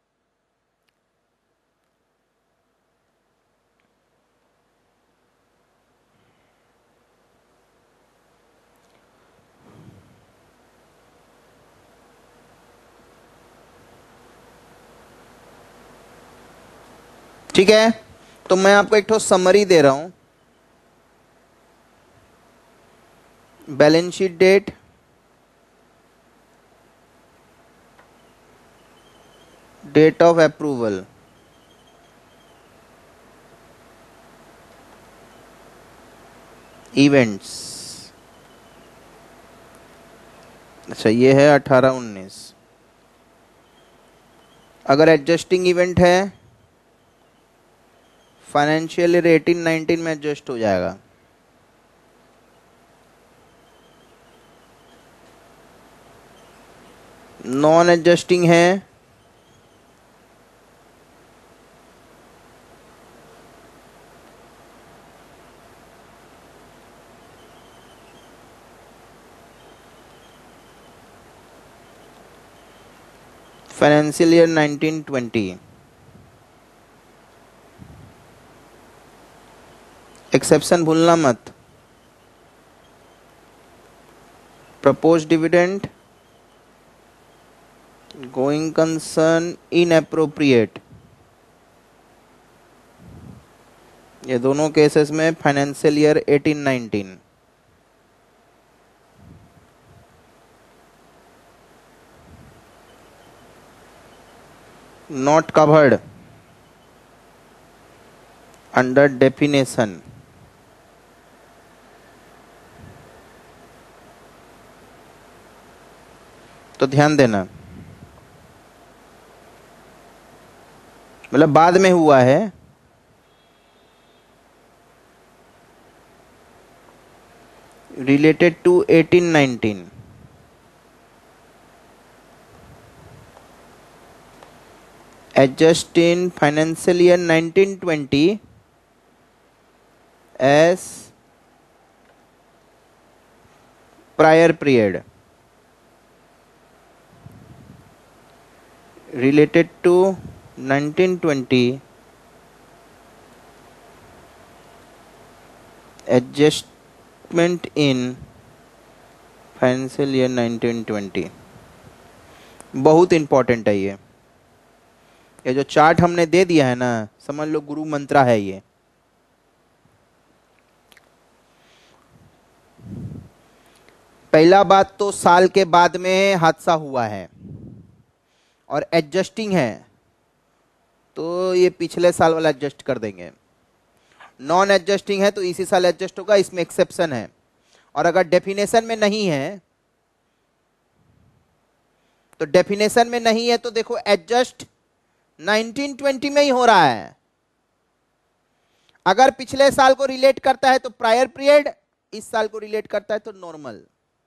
ठीक है, तो मैं आपको एक ठो समरी दे रहा हूं। Balance sheet date, date of approval, events. अच्छा ये है 18-19। अगर एडजस्टिंग इवेंट है फाइनेंशियल ईयर 18-19 में एडजस्ट हो जाएगा। नॉन एडजस्टिंग है फाइनेंशियल ईयर 19-20। एक्सेप्शन भूलना मत। Propose dividend, going concern, inappropriate, ये दोनों केसेस में financial year 18-19। Not covered under definition. तो ध्यान देना, मतलब बाद में हुआ है, related to 18-19, adjust in financial year 19-20 as prior period related to 19-20 adjustment in financial year 1920, बहुत इंपॉर्टेंट है ये जो चार्ट हमने दे दिया है ना, समझ लो गुरु मंत्रा है ये। पहला बात तो साल के बाद में हादसा हुआ है और एडजस्टिंग है, तो ये पिछले साल वाला एडजस्ट कर देंगे। नॉन एडजस्टिंग है तो इसी साल एडजस्ट होगा, इसमें एक्सेप्शन है। और अगर डेफिनेशन में नहीं है तो डेफिनेशन में नहीं है तो देखो एडजस्ट 1920 में ही हो रहा है। अगर पिछले साल को रिलेट करता है तो प्रायर पीरियड, इस साल को रिलेट करता है तो नॉर्मल।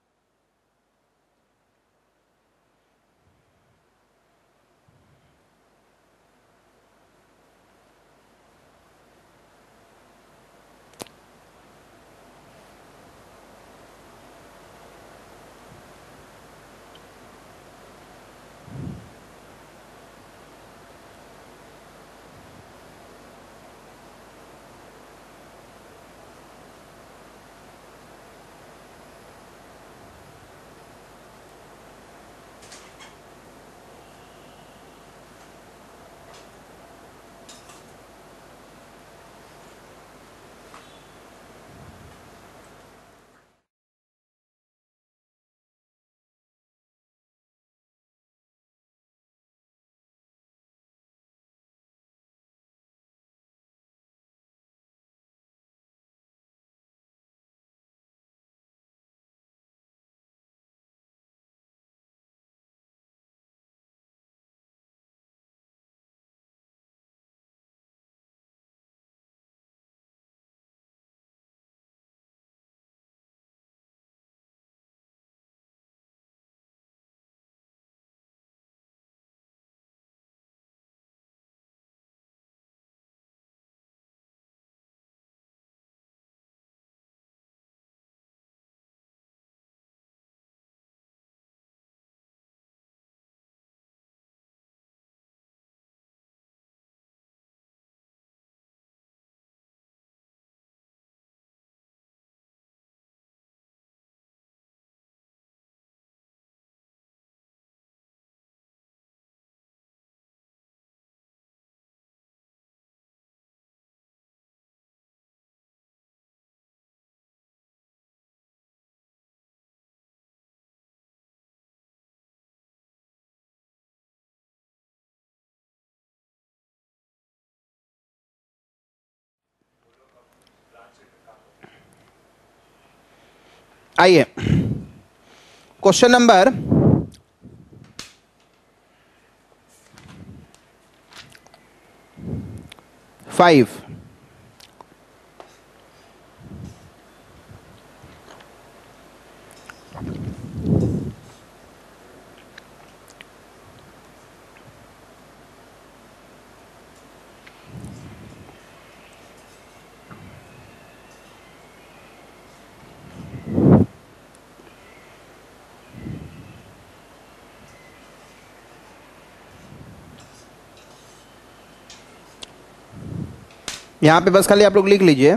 आइए क्वेश्चन नंबर 5। यहां पे बस खाली आप लोग लिख लीजिए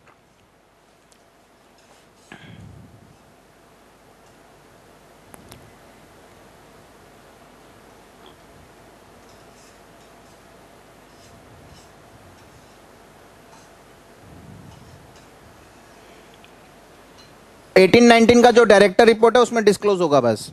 एटीन 19 का जो डायरेक्टर रिपोर्ट है उसमें डिस्क्लोज होगा बस।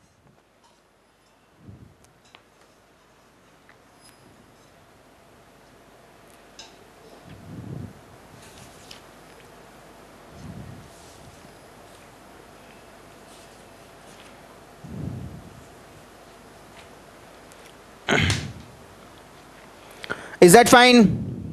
Is that fine?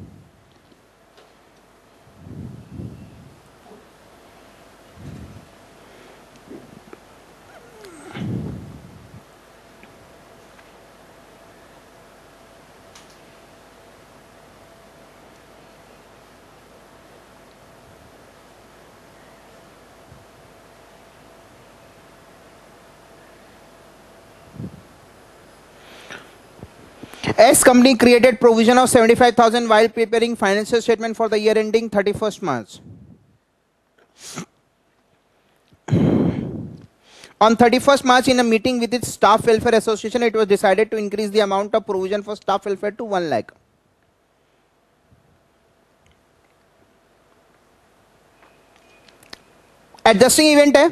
S company created provision of 75,000 while preparing financial statement for the year ending 31st March. On 31st March, in a meeting with its Staff Welfare Association, it was decided to increase the amount of provision for staff welfare to 1 lakh. Adjusting event है,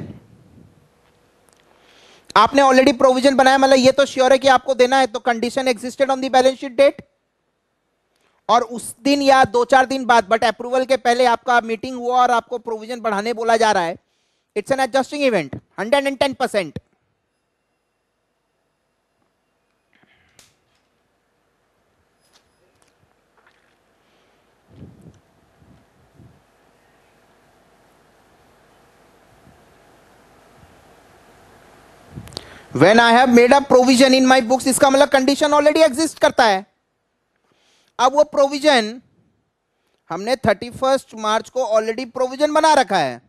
आपने ऑलरेडी प्रोविजन बनाया, मतलब ये तो श्योर है कि आपको देना है, तो condition existed on the balance sheet date, और उस दिन या 2-4 दिन बाद, बट अप्रूवल के पहले आपका मीटिंग हुआ और आपको प्रोविजन बढ़ाने बोला जा रहा है, it's an adjusting event 110%. When I have made a provision in my books, इसका मतलब कंडीशन ऑलरेडी एग्जिस्ट करता है. अब वो प्रोविजन हमने 31 मार्च को ऑलरेडी प्रोविजन बना रखा है,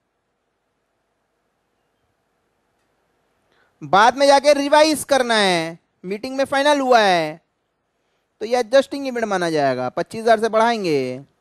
बाद में जाके रिवाइज करना है, मीटिंग में फाइनल हुआ है, तो ये एडजस्टिंग इवेंट माना जाएगा. 25,000 से बढ़ाएंगे.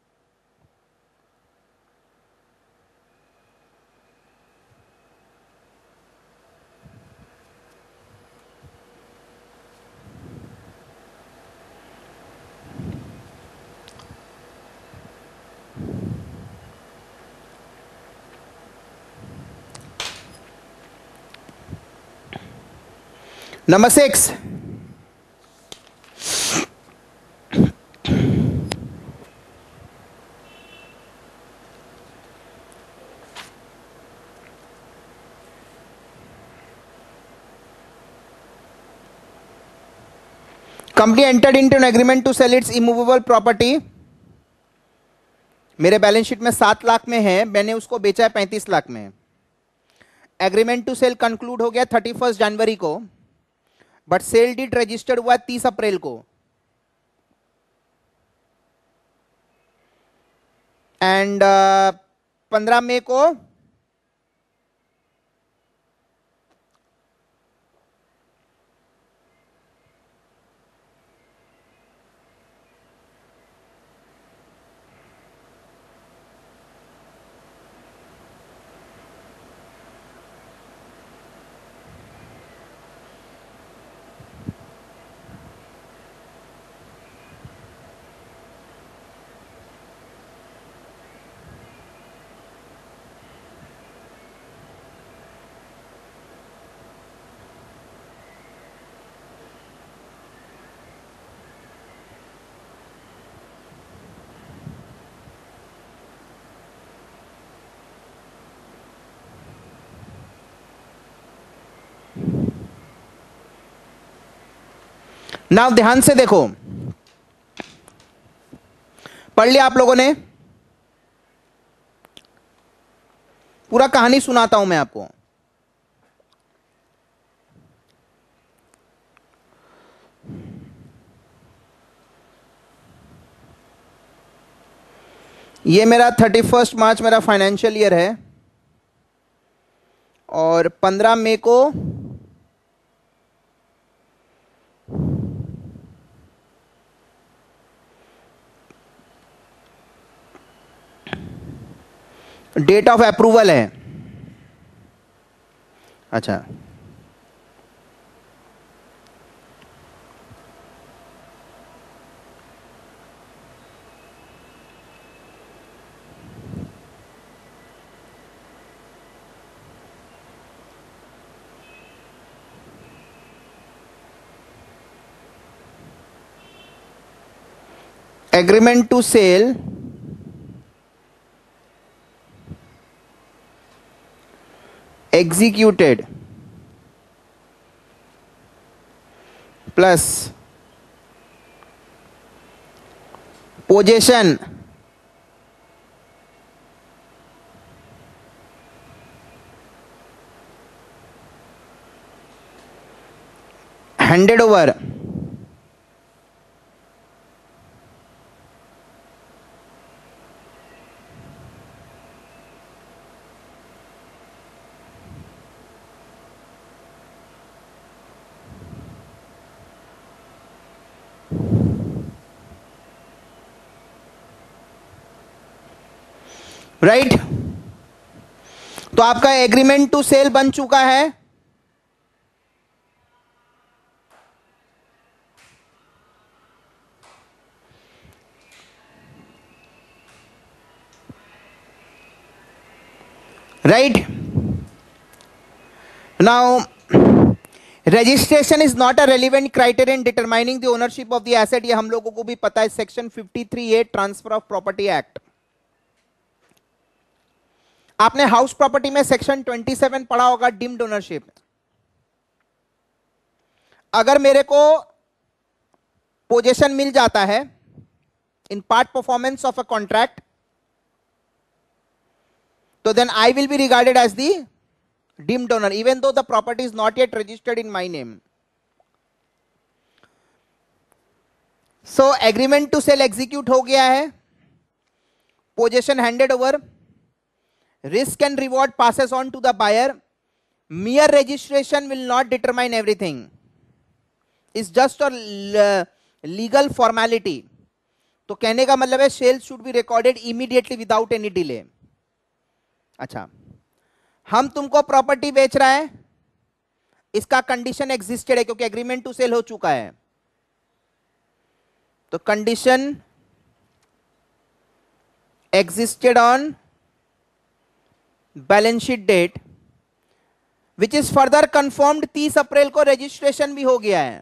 Number 6. Company entered into an agreement to sell its immovable property. मेरे बैलेंस शीट में 7 लाख में है, मैंने उसको बेचा है 35 लाख में. एग्रीमेंट टू सेल कंक्लूड हो गया 31 जनवरी को, बट सेल डीड रजिस्टर्ड हुआ 30 अप्रैल को. एंड 15 मई को नाउ ध्यान से देखो, पढ़ लिया आप लोगों ने? पूरा कहानी सुनाता हूं मैं आपको. ये मेरा 31 मार्च मेरा फाइनेंशियल ईयर है, और 15 मई को डेट ऑफ अप्रूवल है. अच्छा, agreement to sale executed plus possession handed over right. तो आपका एग्रीमेंट टू सेल बन चुका है right? Now registration is not a relevant criterion determining the ownership of the asset. ये हम लोगों को भी पता है, section 53A transfer of property act. आपने हाउस प्रॉपर्टी में सेक्शन 27 पढ़ा होगा, डिम्ड ओनरशिप. अगर मेरे को पोजीशन मिल जाता है in part performance of a contract, तो then I will be regarded as the deemed owner even though the property is not yet registered in my name. So agreement to sell execute हो गया है, possession handed over, risk and reward passes on to the buyer. Mere registration will not determine everything. It's just a legal formality. तो कहने का मतलब है sales should be recorded immediately without any delay. अच्छा, हम तुमको प्रॉपर्टी बेच रहा है, इसका कंडीशन एग्जिस्टेड है क्योंकि एग्रीमेंट टू सेल हो चुका है. तो condition existed on balance sheet date which is further confirmed 30 April को रजिस्ट्रेशन भी हो गया है.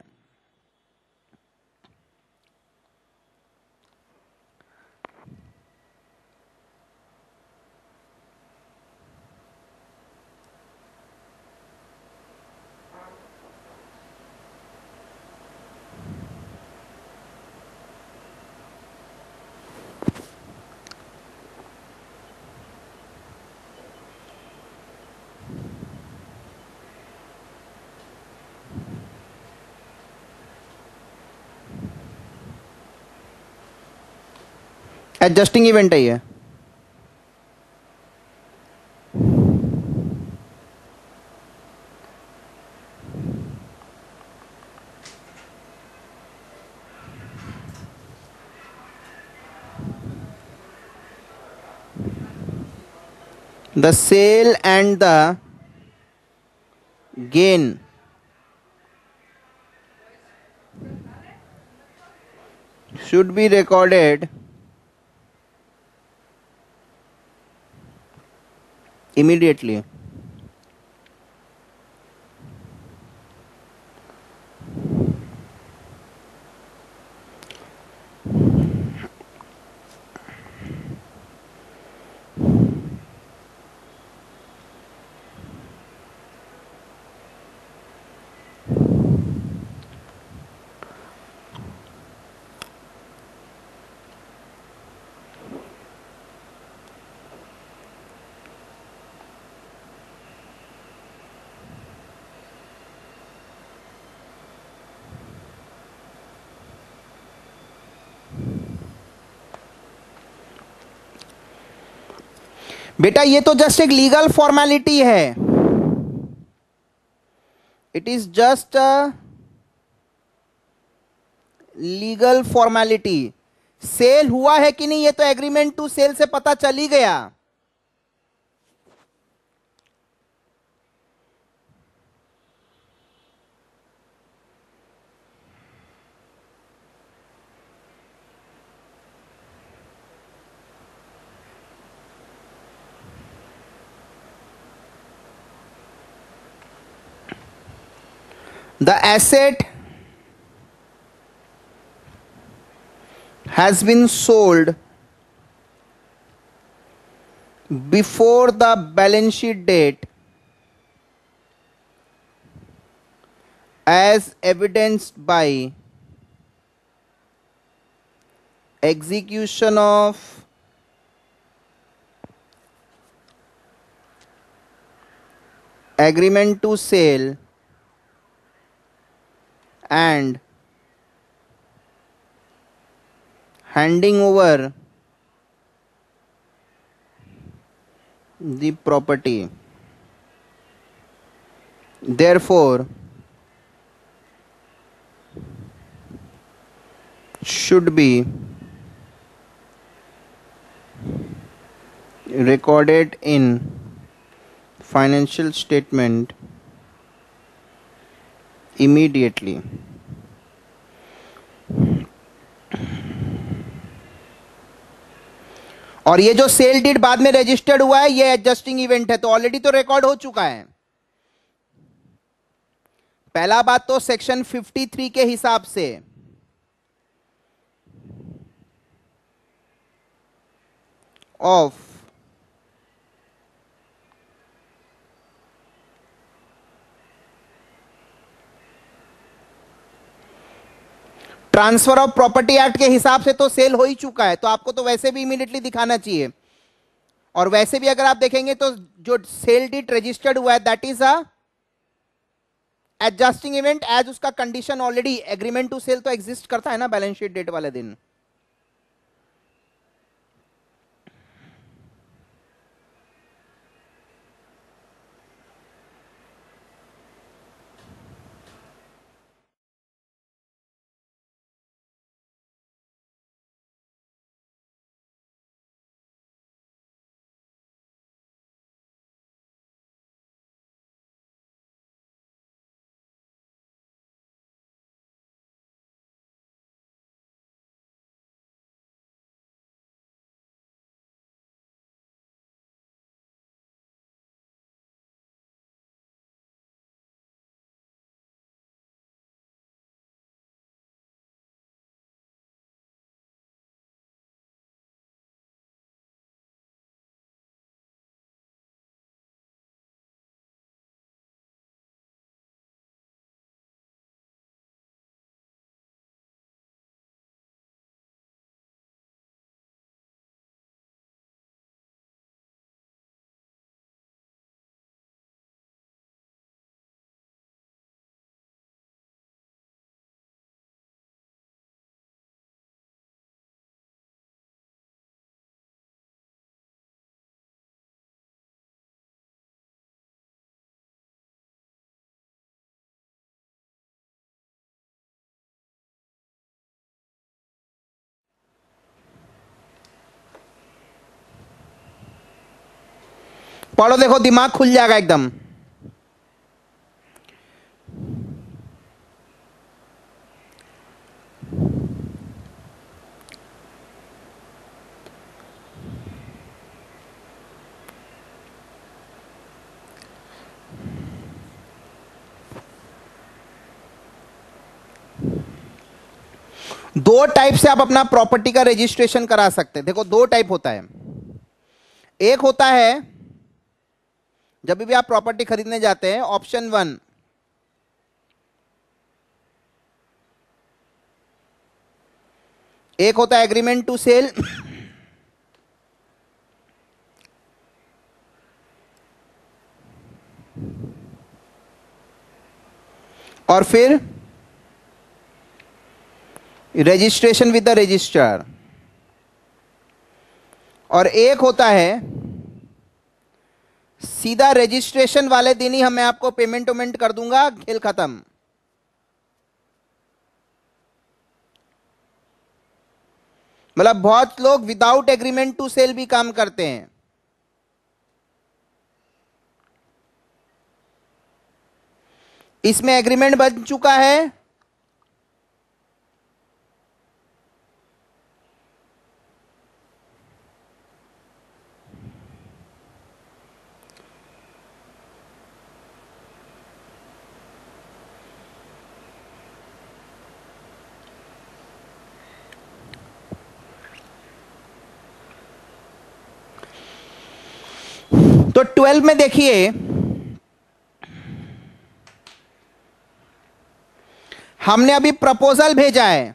एडजस्टिंग इवेंट है ये. The sale and the gain should be recorded immediately. बेटा ये तो जस्ट एक लीगल फॉर्मेलिटी है. It is just a legal formality. Sale हुआ है कि नहीं ये तो एग्रीमेंट टू सेल से पता चल ही गया. The asset has been sold before the balance sheet date as evidenced by execution of agreement to sale and handing over the property. Therefore, should be recorded in financial statement immediately. और ये जो सेल डीड बाद में रजिस्टर्ड हुआ है ये एडजस्टिंग इवेंट है, तो ऑलरेडी तो रिकॉर्ड हो चुका है। पहला बात तो सेक्शन 53 के हिसाब से of transfer of property act के हिसाब से तो सेल हो ही चुका है, तो आपको तो वैसे भी इमीडिएटली दिखाना चाहिए। और वैसे भी अगर आप देखेंगे तो जो सेल डीड रजिस्टर्ड हुआ है that is a adjusting event, as उसका कंडीशन ऑलरेडी एग्रीमेंट टू सेल तो एग्जिस्ट करता है ना बैलेंस शीट डेट वाले दिन। पढ़ो, देखो दिमाग खुल जाएगा एकदम। दो टाइप से आप अपना प्रॉपर्टी का रजिस्ट्रेशन करा सकते हैं। देखो दो टाइप होता है, एक होता है जब भी आप प्रॉपर्टी खरीदने जाते हैं, ऑप्शन 1 एक होता है एग्रीमेंट टू सेल और फिर रजिस्ट्रेशन विद द रजिस्ट्रार, और एक होता है सीधा रजिस्ट्रेशन वाले दिन ही मैं आपको पेमेंट वेमेंट कर दूंगा, खेल खत्म। मतलब बहुत लोग विदाउट एग्रीमेंट टू सेल भी काम करते हैं। इसमें एग्रीमेंट बन चुका है, तो 12 में देखिए हमने अभी प्रपोजल भेजा है,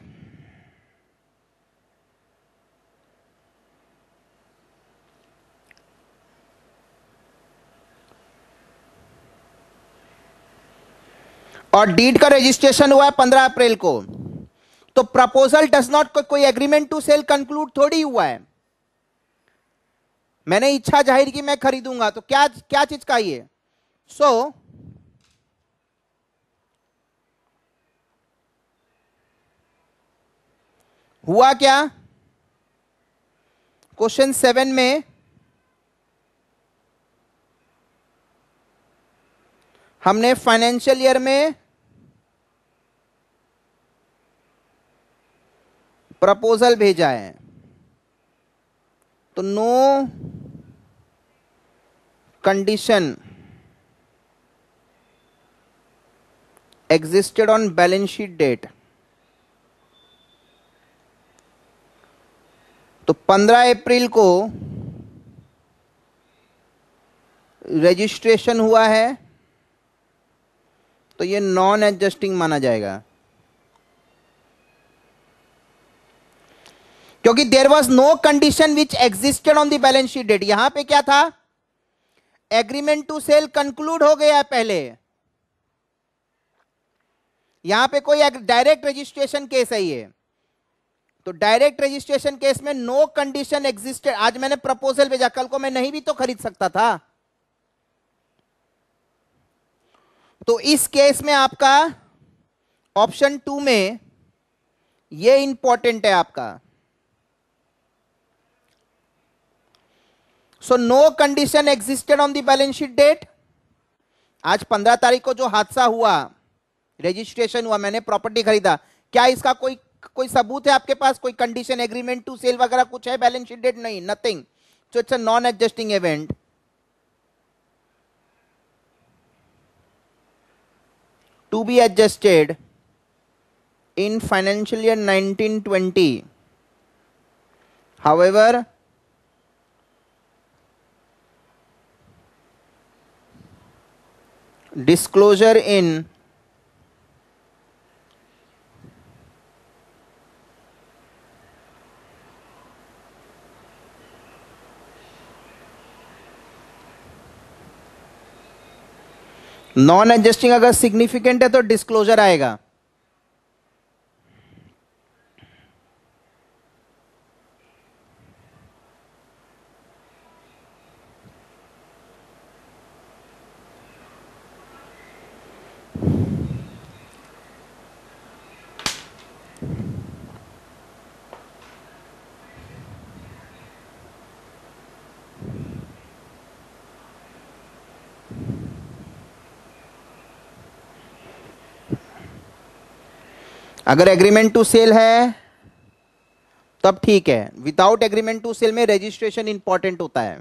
और डीड का रजिस्ट्रेशन हुआ है 15 अप्रैल को। तो प्रपोजल डज नॉट, कोई एग्रीमेंट टू सेल कंक्लूड थोड़ी हुआ है। मैंने इच्छा जाहिर की मैं खरीदूंगा, तो क्या क्या चीज का ये हुआ क्या, क्वेश्चन 7 में हमने फाइनेंशियल ईयर में प्रपोजल भेजा है, तो no condition existed on balance sheet date, तो 15 अप्रैल को रजिस्ट्रेशन हुआ है, तो ये नॉन एडजस्टिंग माना जाएगा, क्योंकि there was no condition which existed on the balance sheet date. यहां पे क्या था, एग्रीमेंट टू सेल कंक्लूड हो गया है पहले, यहां पे कोई डायरेक्ट रजिस्ट्रेशन केस है ये, तो डायरेक्ट रजिस्ट्रेशन केस में नो कंडीशन एग्जिस्टेड। आज मैंने प्रपोजल भेजा, कल को मैं नहीं भी तो खरीद सकता था, तो इस केस में आपका ऑप्शन 2 में ये इंपॉर्टेंट है आपका। So no condition existed on the balance sheet date. आज 15 तारीख को जो हादसा हुआ, रजिस्ट्रेशन हुआ, मैंने प्रॉपर्टी खरीदा, क्या इसका कोई सबूत है आपके पास, कोई कंडीशन एग्रीमेंट टू सेल वगैरह कुछ है बैलेंस शीट डेट? नहीं, nothing. So it's a non adjusting event. To be adjusted in financial year 1920, however disclosure in non adjusting अगर सिग्निफिकेंट है तो डिस्क्लोजर आएगा। अगर एग्रीमेंट टू सेल है तब ठीक है, विदाउट एग्रीमेंट टू सेल में रजिस्ट्रेशन इंपॉर्टेंट होता है।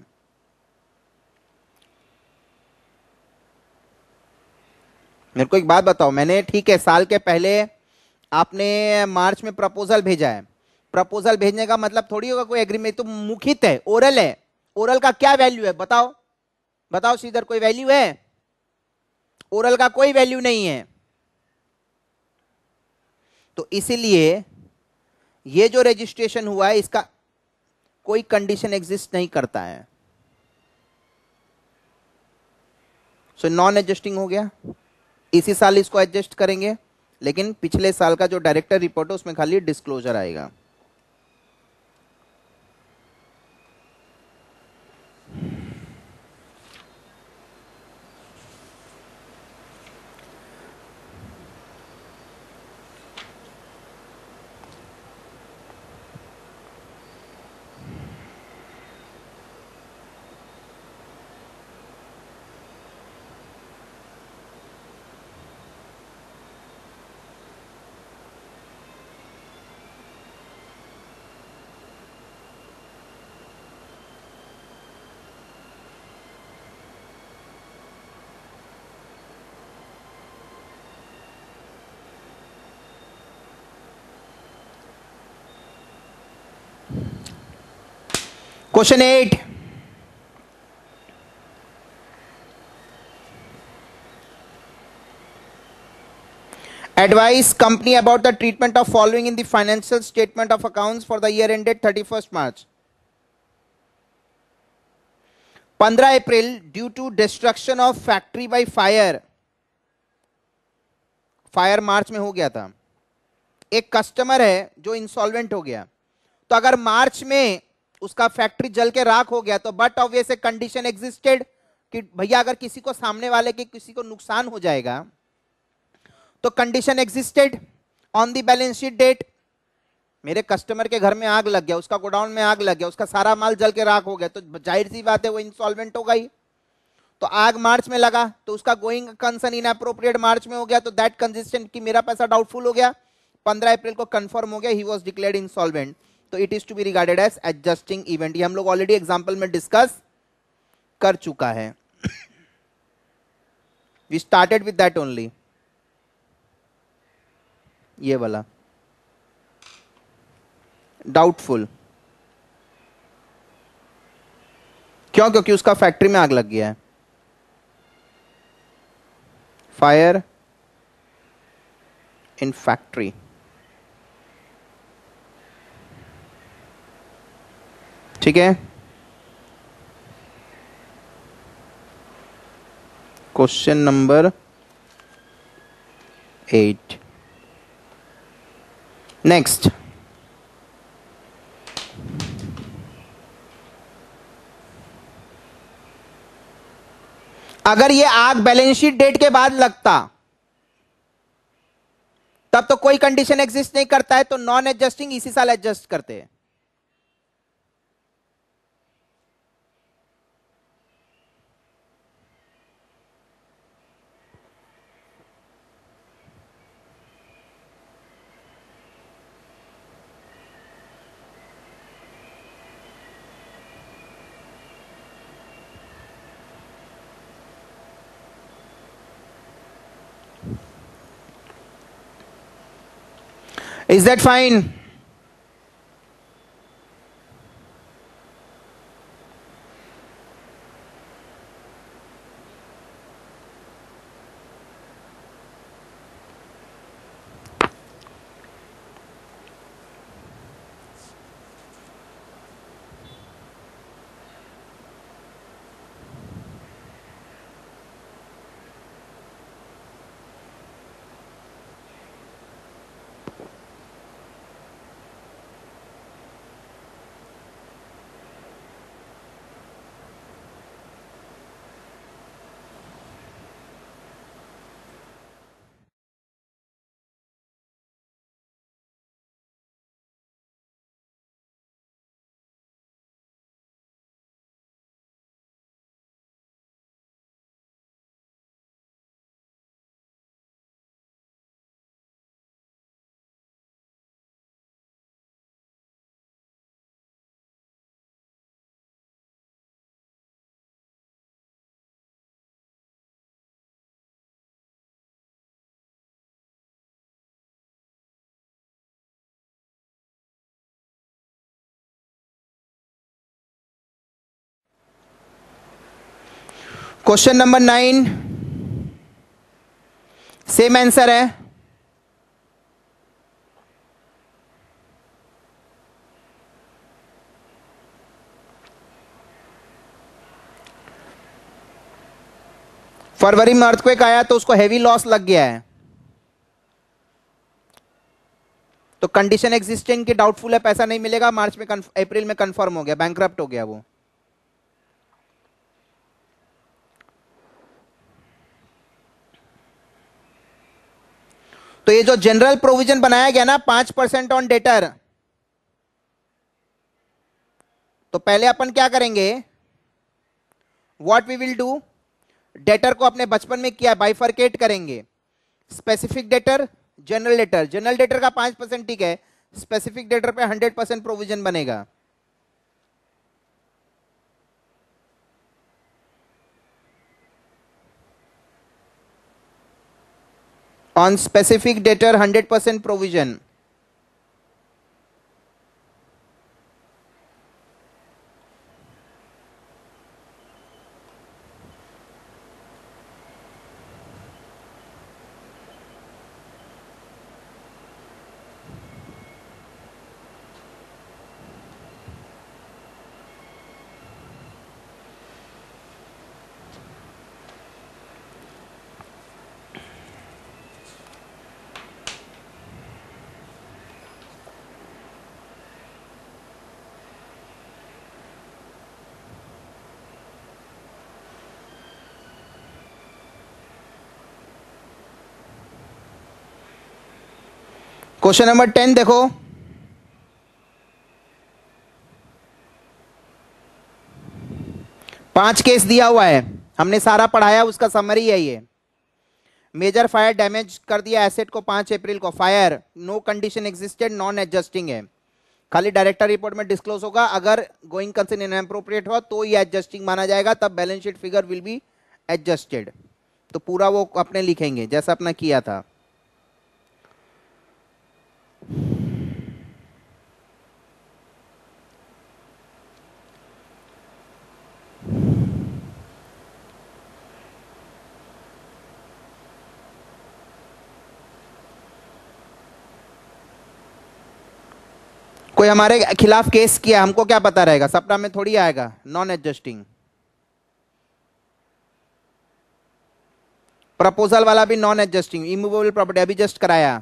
मेरे को एक बात बताओ, मैंने ठीक है साल के पहले आपने मार्च में प्रपोजल भेजा है, प्रपोजल भेजने का मतलब थोड़ी होगा कोई एग्रीमेंट, तो मुखित है, ओरल है, ओरल का क्या वैल्यू है बताओ, बताओ श्रीधर, कोई वैल्यू है? ओरल का कोई वैल्यू नहीं है। तो इसीलिए ये जो रजिस्ट्रेशन हुआ है इसका कोई कंडीशन एग्जिस्ट नहीं करता है, सो नॉन एडजस्टिंग हो गया। इसी साल इसको एडजस्ट करेंगे, लेकिन पिछले साल का जो डायरेक्टर रिपोर्ट है उसमें खाली डिस्क्लोजर आएगा। Question 8. Advise company about the treatment of following in the financial statement of accounts for the year ended 31st March. 15 April due to destruction of factory by fire, fire March में हो गया था, एक कस्टमर है जो इंसॉल्वेंट हो गया, तो अगर मार्च में उसका फैक्ट्री जल के राख हो गया तो but obvious a condition existed कि भैया अगर किसी को सामने वाले के किसी को नुकसान हो जाएगा तो condition existed on the balance sheet date. मेरे कस्टमर के घर में आग लग गया, उसका गोडाउन में आग लग गया, उसका सारा माल जल के राख हो गया, तो जाहिर सी बात है वो इंसॉल्वेंट हो गई। तो आग मार्च में लगा तो उसका गोइंग कंसर्न इनअप्रोप्रिएट मार्च में हो गया, तो दैट कंसिस्टेंट कि मेरा पैसा डाउटफुल हो गया, 15 अप्रैल को कंफर्म हो गया, ही वाज डिक्लेयर्ड इंसॉल्वेंट। तो it is to be regarded as adjusting event. ये हम लोग ऑलरेडी एग्जांपल में डिस्कस कर चुका है। We started with that only, ये वाला डाउटफुल। क्यों? क्योंकि उसका फैक्ट्री में आग लग गया है। Fire in factory. ठीक है, क्वेश्चन नंबर 8। नेक्स्ट, अगर ये आग बैलेंस शीट डेट के बाद लगता तब तो कोई कंडीशन एग्जिस्ट नहीं करता है, तो नॉन एडजस्टिंग इसी साल एडजस्ट करते हैं। Is that fine? Question number 9 same answer है। फरवरी में अर्थक्वेक आया तो उसको हेवी लॉस लग गया है, तो कंडीशन एग्जिस्टेंट की डाउटफुल है, पैसा नहीं मिलेगा। मार्च में अप्रैल में कंफर्म हो गया, बैंकरप्ट हो गया वो। तो ये जो जनरल प्रोविजन बनाया गया ना 5% ऑन डेटर, तो पहले अपन क्या करेंगे, what we will do, debtor को अपने बचपन में किया बाइफरकेट करेंगे, specific debtor, general debtor. General debtor का 5% ठीक है, स्पेसिफिक डेटर पे 100% प्रोविजन बनेगा। On specific debtor 100% provision। Question number 10 देखो, पांच केस दिया हुआ है, हमने सारा पढ़ाया, उसका समरी है ये। मेजर फायर डैमेज कर दिया एसेट को 5 अप्रैल को, fire no condition existed, non adjusting है। खाली डायरेक्टर रिपोर्ट में डिस्क्लोज होगा, अगर गोइंग कंसर्न इनअप्रोप्रिएट हुआ तो ये एडजस्टिंग माना जाएगा, तब balance sheet figure will be adjusted. तो पूरा वो अपने लिखेंगे जैसा अपना किया था। कोई हमारे खिलाफ केस किया, हमको क्या पता रहेगा, सपना में थोड़ी आएगा नॉन एडजस्टिंग। प्रपोजल वाला भी नॉन एडजस्टिंग, इमूवेबल प्रॉपर्टी अभी जस्ट कराया।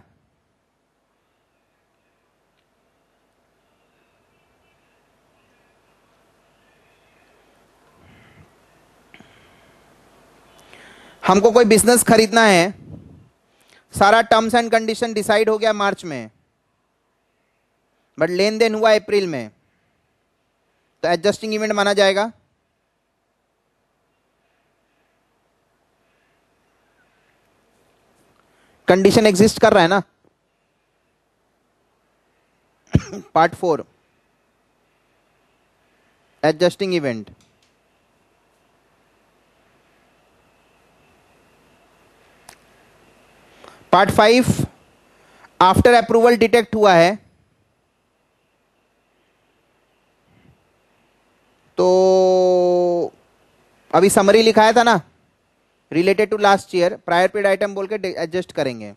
हमको कोई बिजनेस खरीदना है, सारा टर्म्स एंड कंडीशन डिसाइड हो गया मार्च में, बट लेन देन हुआ अप्रैल में, तो एडजस्टिंग इवेंट माना जाएगा। कंडीशन एग्जिस्ट कर रहा है ना। Part 4 adjusting event. Part 5 after approval detect हुआ है तो अभी समरी लिखाया था ना, related to last year, prior period item बोल के एडजस्ट करेंगे।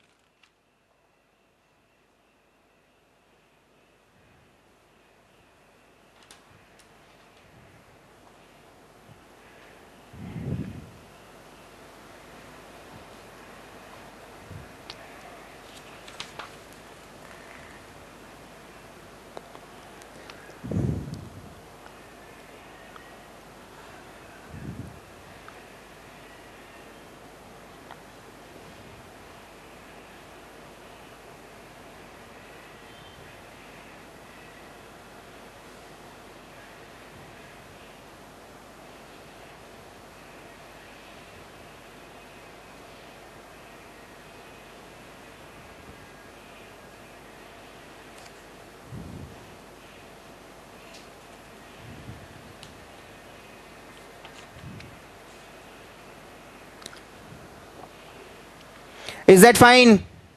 Is that fine?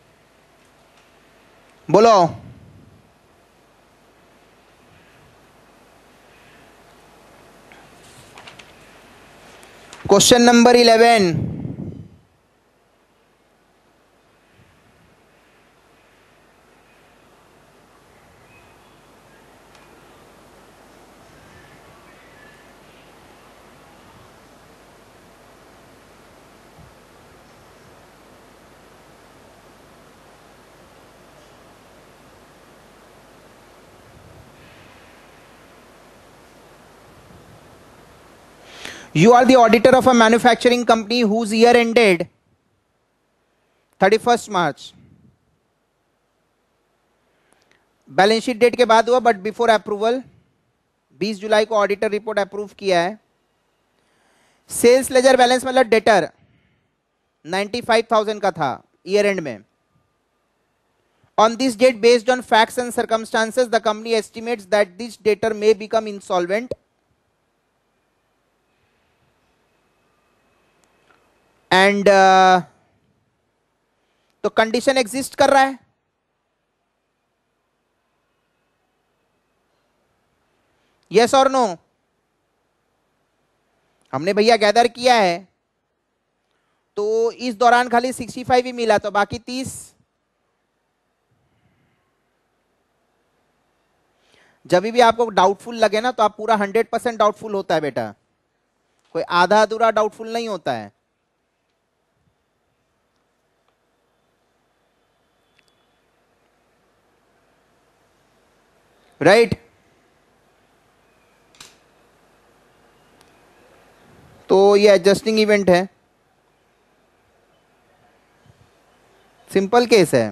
बोलो। Question number 11। You are the auditor of a manufacturing company whose year ended 31st March. Balance sheet date के बाद हुआ बट बिफोर अप्रूवल। 20 जुलाई को ऑडिटर रिपोर्ट अप्रूव किया है। सेल्स लेजर बैलेंस मतलब डेटर 95,000 का था ईयर एंड में। On this date, based on facts and circumstances, the company estimates that this debtor may become insolvent and तो कंडीशन एग्जिस्ट कर रहा है। यस और नो? हमने भैया गैदर किया है तो इस दौरान खाली 65 ही मिला, तो बाकी 30। जब भी आपको डाउटफुल लगे ना तो आप पूरा 100% डाउटफुल होता है बेटा, कोई आधा अधूरा डाउटफुल नहीं होता है। राइट तो ये एडजस्टिंग इवेंट है, सिंपल केस है।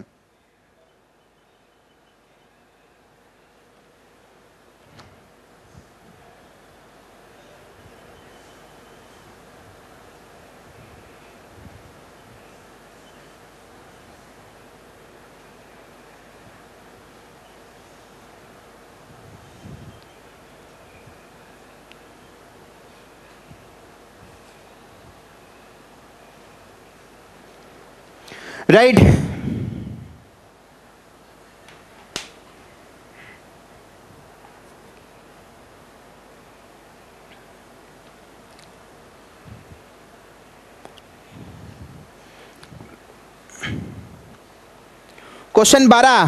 right? क्वेश्चन 12,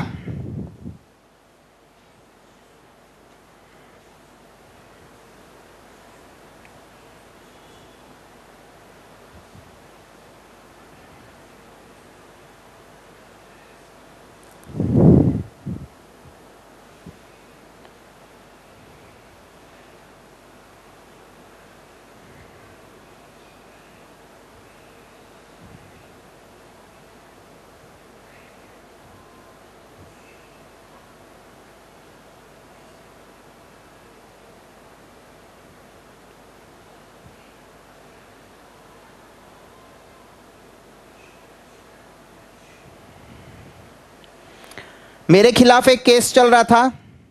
मेरे खिलाफ एक केस चल रहा था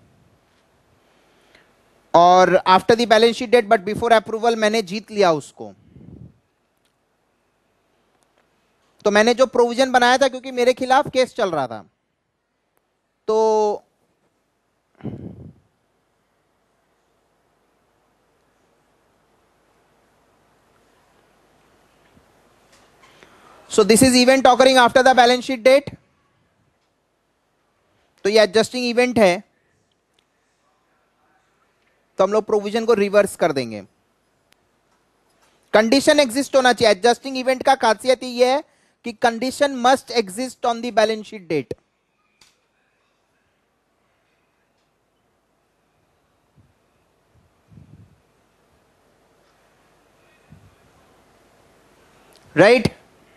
और after the balance sheet date but before approval मैंने जीत लिया उसको। तो मैंने जो प्रोविजन बनाया था, क्योंकि मेरे खिलाफ केस चल रहा था, तो this is event occurring after the balance sheet date. तो ये एडजस्टिंग इवेंट है, तो हम लोग प्रोविजन को रिवर्स कर देंगे। कंडीशन एग्जिस्ट होना चाहिए। एडजस्टिंग इवेंट का खासियत ये है कि condition must exist on the balance sheet date. Right?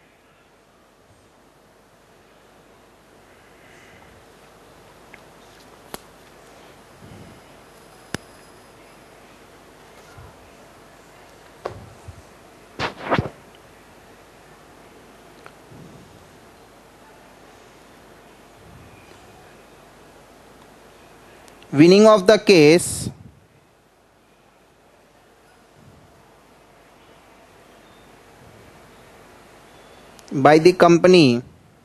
Winning of the case by the company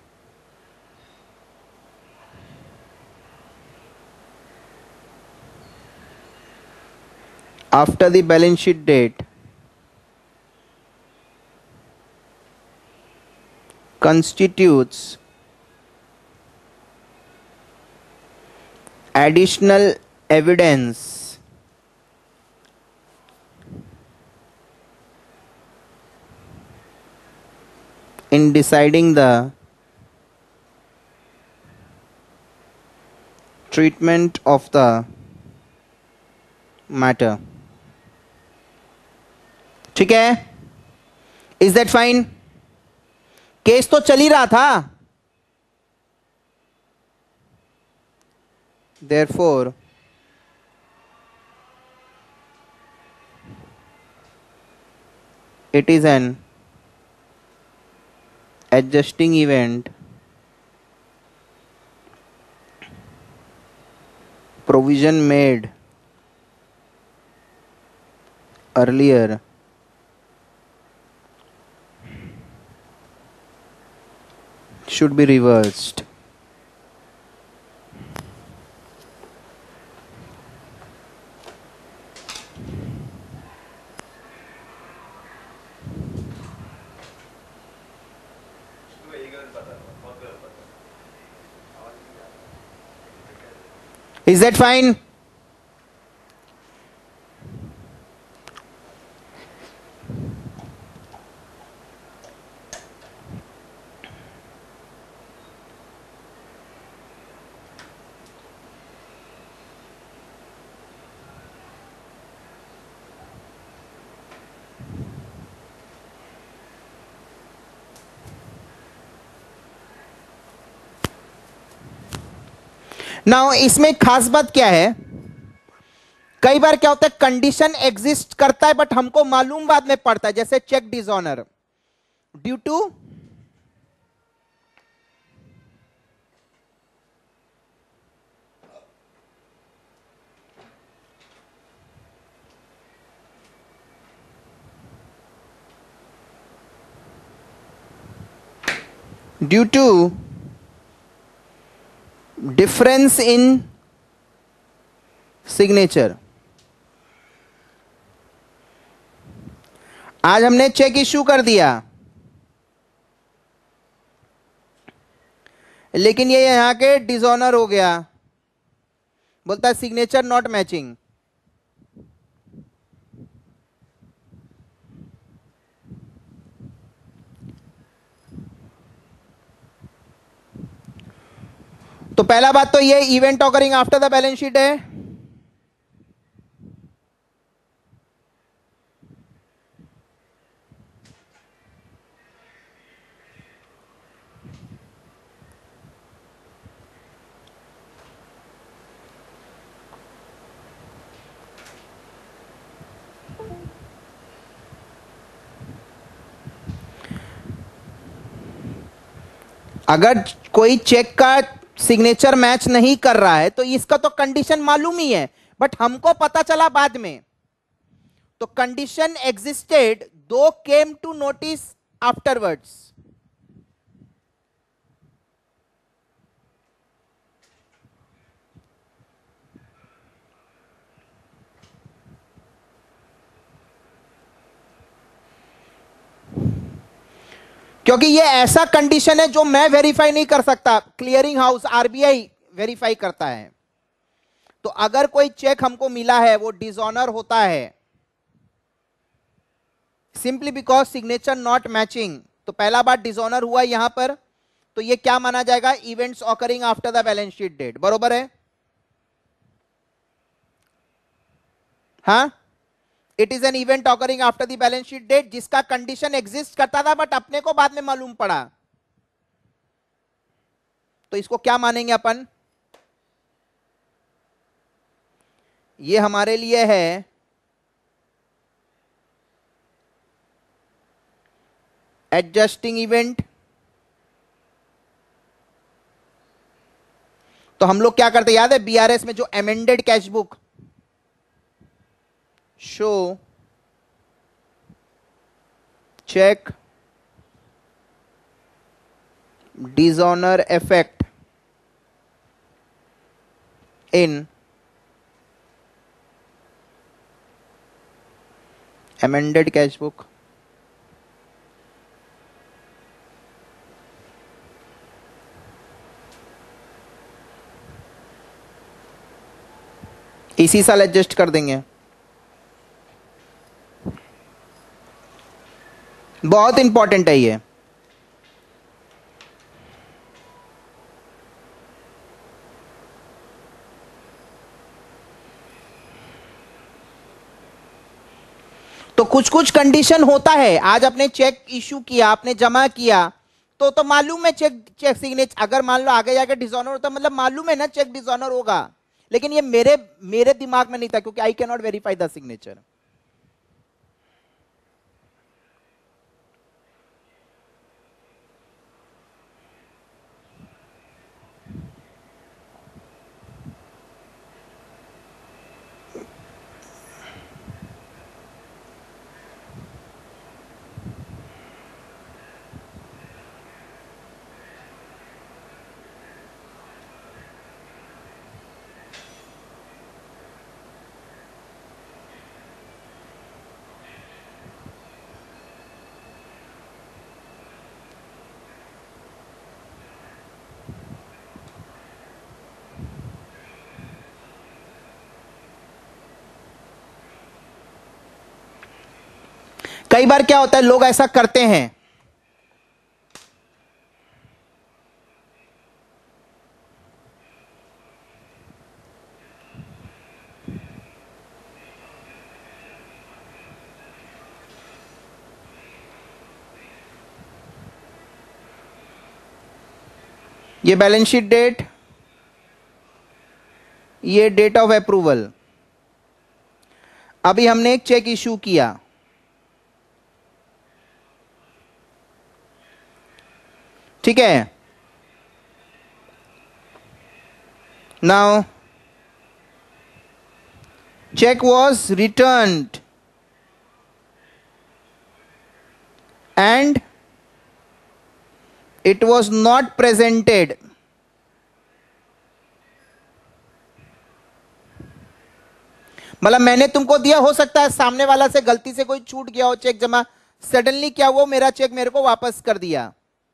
after the balance sheet date constitutes additional evidence in deciding the treatment of the matter. ठीक है? Is that fine? केस तो चल ही रहा था, therefore it is an adjusting event provision made earlier should be reversed. Is that fine? Now इसमें खास बात क्या है, कई बार क्या होता है कंडीशन एग्जिस्ट करता है बट हमको मालूम बाद में पड़ता है, जैसे cheque dishonour due to due to difference in signature. आज हमने चेक इश्यू कर दिया, लेकिन ये यहां के डिसऑनर हो गया, बोलता है सिग्नेचर नॉट मैचिंग। तो पहला बात तो ये event occurring after the balance sheet है। अगर कोई चेक का सिग्नेचर मैच नहीं कर रहा है तो इसका तो कंडीशन मालूम ही है, बट हमको पता चला बाद में। तो कंडीशन एग्जिस्टेड, दो केम टू नोटिस आफ्टरवर्ड्स। क्योंकि ये ऐसा कंडीशन है जो मैं वेरीफाई नहीं कर सकता, क्लियरिंग हाउस आरबीआई वेरीफाई करता है। तो अगर कोई चेक हमको मिला है वो डिसऑनर होता है simply because signature not matching, तो पहला बार डिसऑनर हुआ यहां पर, तो ये क्या माना जाएगा? Events occurring after the balance sheet date. बरोबर है? हाँ, it is an event occurring after the balance sheet date जिसका कंडीशन एग्जिस्ट करता था बट अपने को बाद में मालूम पड़ा। तो इसको क्या मानेंगे अपन? ये हमारे लिए है एडजस्टिंग इवेंट। तो हम लोग क्या करते हैं याद है? बीआरएस में जो amended cash book show cheque dishonour effect in amended cash book. इसी साल एडजस्ट कर देंगे। बहुत इंपॉर्टेंट है ये। तो कुछ कुछ कंडीशन होता है। आज आपने चेक इशू किया, आपने जमा किया, तो मालूम है चेक सिग्नेचर, अगर मान लो आगे जाकर डिसऑनर होता मतलब मालूम है ना चेक डिसऑनर होगा, लेकिन ये मेरे दिमाग में नहीं था क्योंकि I can not verify the signature. कई बार क्या होता है, लोग ऐसा करते हैं, ये बैलेंस शीट डेट, ये डेट ऑफ अप्रूवल। अभी हमने एक चेक इशू किया, ठीक है। Now check was returned and it was not presented, मतलब मैंने तुमको दिया, हो सकता है सामने वाला से गलती से कोई छूट गया हो चेक जमा, सडनली क्या हुआ, मेरा चेक मेरे को वापस कर दिया।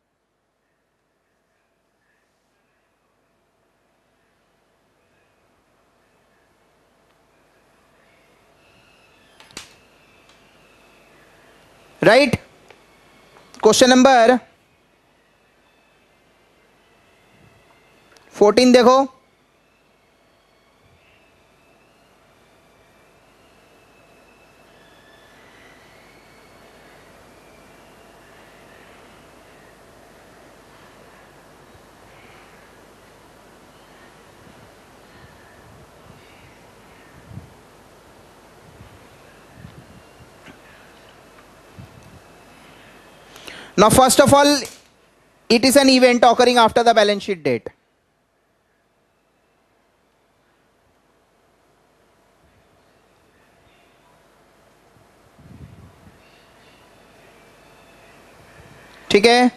राइट। क्वेश्चन नंबर 14 देखो। Now, first of all, it is an event occurring after the balance sheet date. ठीक है।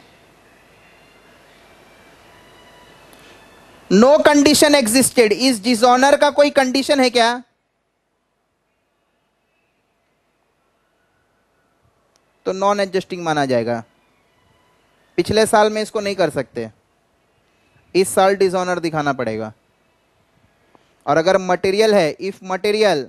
नो कंडीशन एग्जिस्टेड, इस डिसऑनर का कोई कंडीशन है क्या? तो नॉन एडजस्टिंग माना जाएगा। पिछले साल में इसको नहीं कर सकते, इस साल डिसऑनर दिखाना पड़ेगा। और अगर मटेरियल है, इफ मटेरियल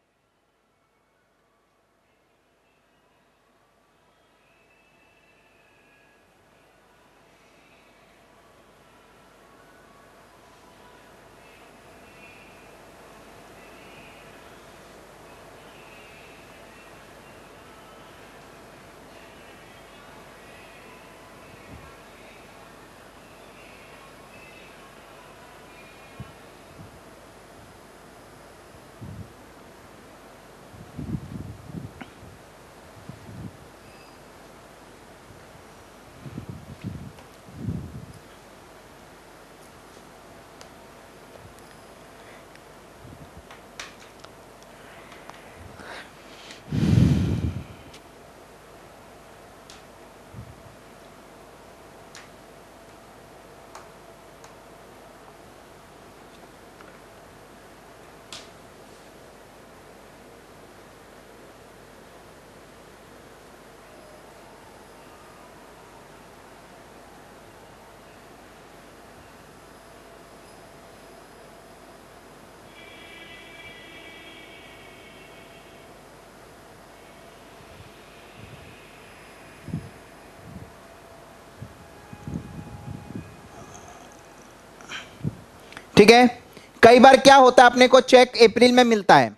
ठीक है। कई बार क्या होता है, अपने को चेक अप्रैल में मिलता है,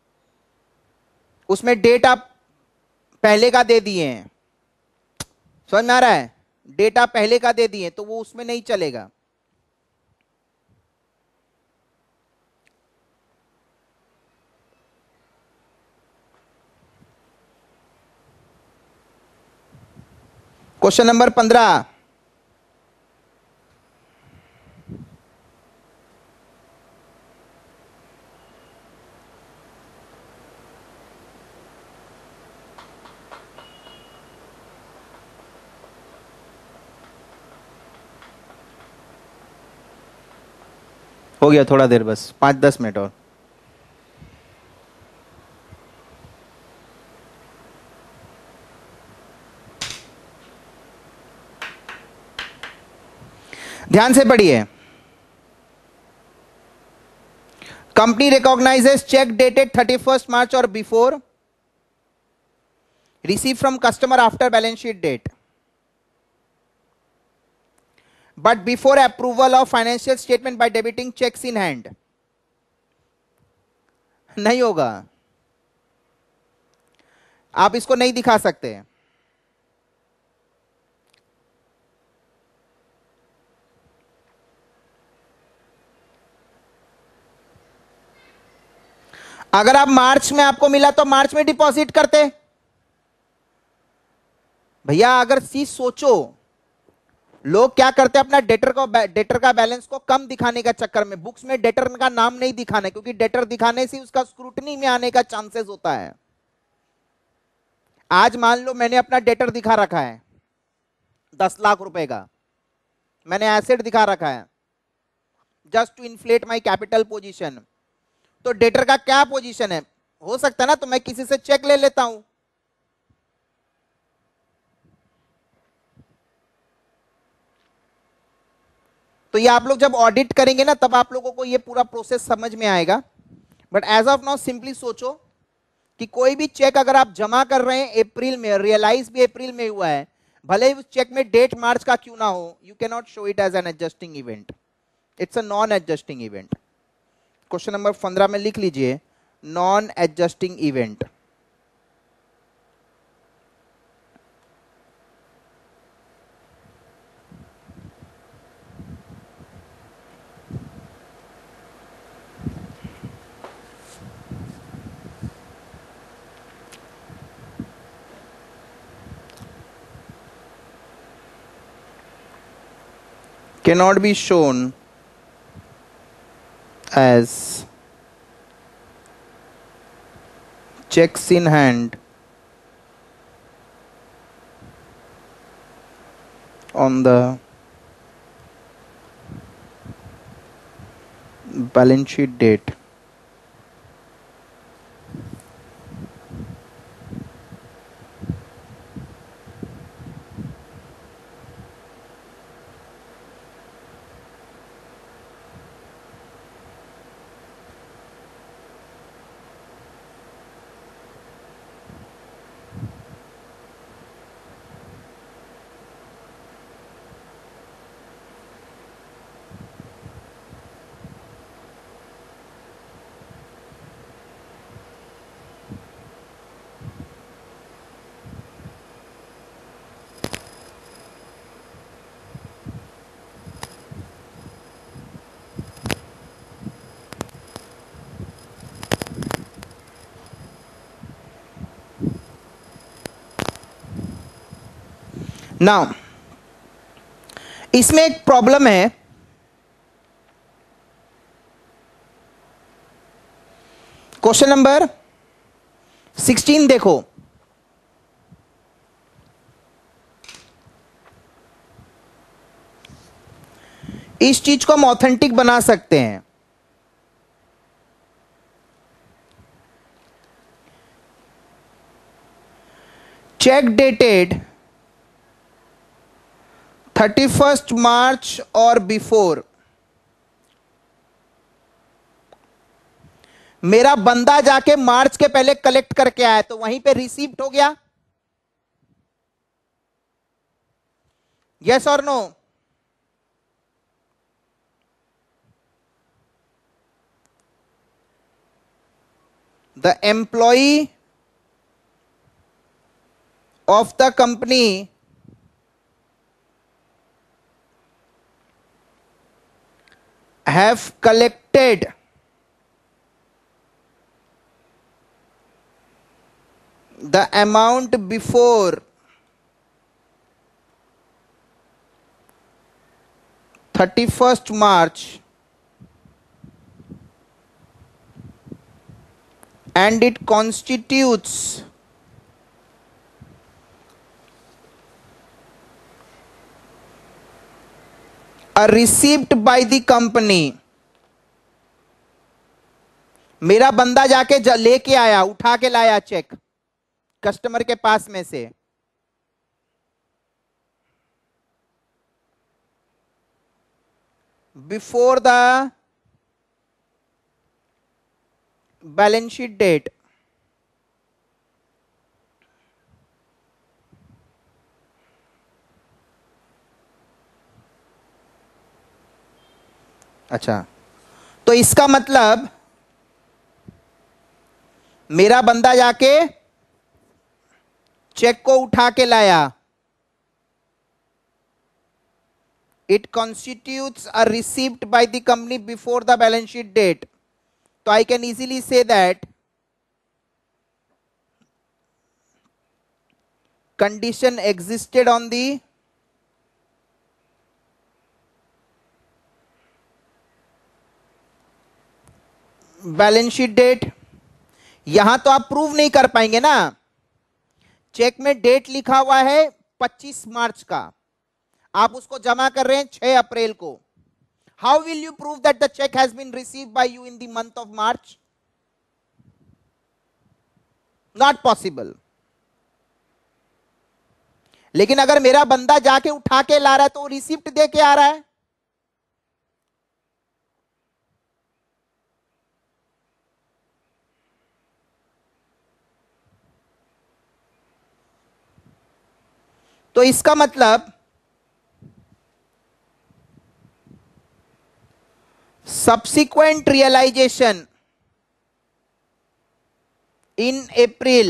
उसमें डेट आप पहले का दे दिए हैं, समझ में आ रहा है, डेट आप पहले का दे दिए तो वो उसमें नहीं चलेगा। क्वेश्चन नंबर 15, हो गया, थोड़ा देर बस 5-10 मिनट और। ध्यान से पढ़िए। Company recognises cheque dated 31st March और before, receive from customer after balance sheet date, but before approval of financial statement by debiting cheques in hand. नहीं होगा, आप इसको नहीं दिखा सकते। अगर आप मार्च में आपको मिला तो मार्च में डिपॉजिट करते। भैया अगर सी सोचो, लोग क्या करते हैं, अपना डेटर का बैलेंस को कम दिखाने का चक्कर में बुक्स में डेटर का नाम नहीं दिखाना, क्योंकि डेटर दिखाने से उसका स्क्रूटनी में आने का चांसेस होता है। आज मान लो मैंने अपना डेटर दिखा रखा है 10 लाख रुपए का, मैंने एसेट दिखा रखा है just to inflate my capital position. तो डेटर का क्या पोजीशन है, हो सकता है ना, तो मैं किसी से चेक ले लेता हूं। तो ये आप लोग जब ऑडिट करेंगे ना तब आप लोगों को ये पूरा प्रोसेस समझ में आएगा। But as of now simply सोचो कि कोई भी चेक अगर आप जमा कर रहे हैं अप्रैल में, रियलाइज भी अप्रैल में हुआ है, भले ही उस चेक में डेट मार्च का क्यों ना हो, you can not show it as an adjusting event, it's a non adjusting event. Question number 15 में लिख लीजिए non adjusting event. Cannot be shown as checks in hand on the balance sheet date. Now इसमें एक प्रॉब्लम है, क्वेश्चन नंबर 16 देखो। इस चीज को हम ऑथेंटिक बना सकते हैं। चेक डेटेड 31 मार्च और बिफोर, मेरा बंदा जाके मार्च के पहले कलेक्ट करके आया तो वहीं पे रिसीव्ड हो गया, यस और no? The employee of the company have collected the amount before 31st March and it constitutes a receipt by the company। मेरा बंदा जाके लेके आया, उठा के लाया चेक कस्टमर के पास में से, before the balance sheet date. अच्छा, तो इसका मतलब मेरा बंदा जाके चेक को उठा के लाया, it constitutes a received by the company before the balance sheet date. तो I can easily say that condition existed on the balance sheet date. यहां तो आप प्रूव नहीं कर पाएंगे ना, चेक में डेट लिखा हुआ है 25 मार्च का, आप उसको जमा कर रहे हैं 6 अप्रैल को, how will you prove that the cheque has been received by you in the month of March? Not possible. लेकिन अगर मेरा बंदा जाके उठा के ला रहा है तो रिसिप्ट दे के आ रहा है। तो इसका मतलब subsequent realization in April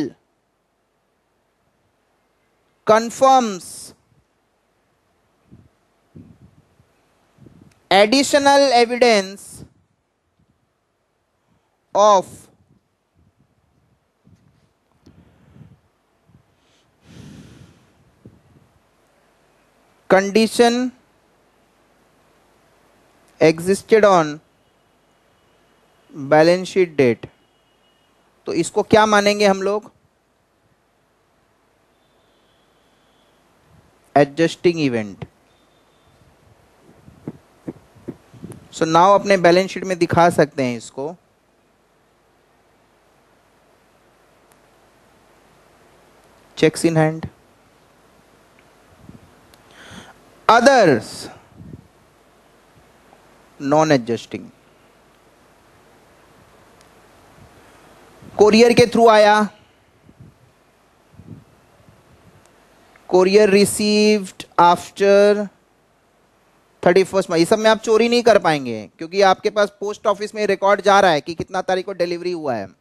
confirms additional evidence of condition existed on balance sheet date. तो इसको क्या मानेंगे हम लोग? Adjusting event. सो नाउ अपने बैलेंस शीट में दिखा सकते हैं इसको। Cheques in hand, others non adjusting, courier के थ्रू आया, कोरियर रिसीव्ड आफ्टर 31 मई। ये सब में आप चोरी नहीं कर पाएंगे क्योंकि आपके पास पोस्ट ऑफिस में रिकॉर्ड जा रहा है कि कितना तारीख को डिलीवरी हुआ है।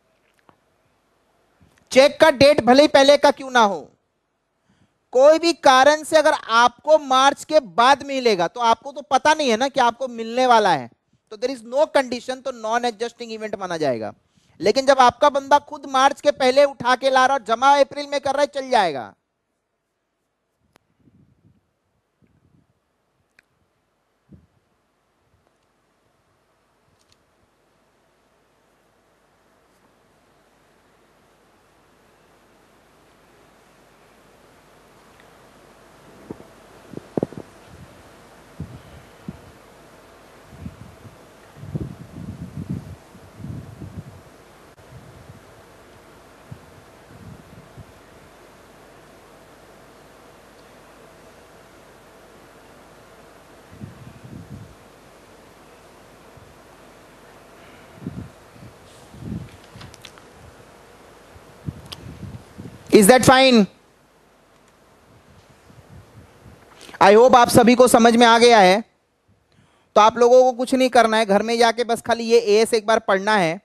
चेक का डेट भले ही पहले का क्यों ना हो, कोई भी कारण से अगर आपको मार्च के बाद मिलेगा तो आपको तो पता नहीं है ना कि आपको मिलने वाला है, तो देयर इज नो कंडीशन, तो नॉन एडजस्टिंग इवेंट माना जाएगा। लेकिन जब आपका बंदा खुद मार्च के पहले उठा के ला रहा और जमा अप्रैल में कर रहा है, चल जाएगा। Is that fine? I hope आप सभी को समझ में आ गया है। तो आप लोगों को कुछ नहीं करना है, घर में जाके बस खाली ये एएस एक बार पढ़ना है।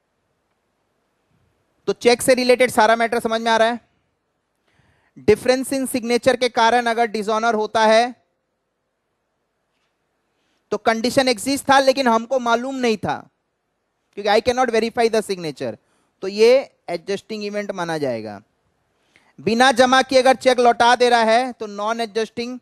तो चेक से रिलेटेड सारा मैटर समझ में आ रहा है। डिफरेंस इन सिग्नेचर के कारण अगर डिसऑनर होता है तो कंडीशन एग्जिस्ट था लेकिन हमको मालूम नहीं था क्योंकि I can not verify the signature, तो ये एडजस्टिंग इवेंट माना जाएगा। बिना जमा किए अगर चेक लौटा दे रहा है तो नॉन एडजस्टिंग।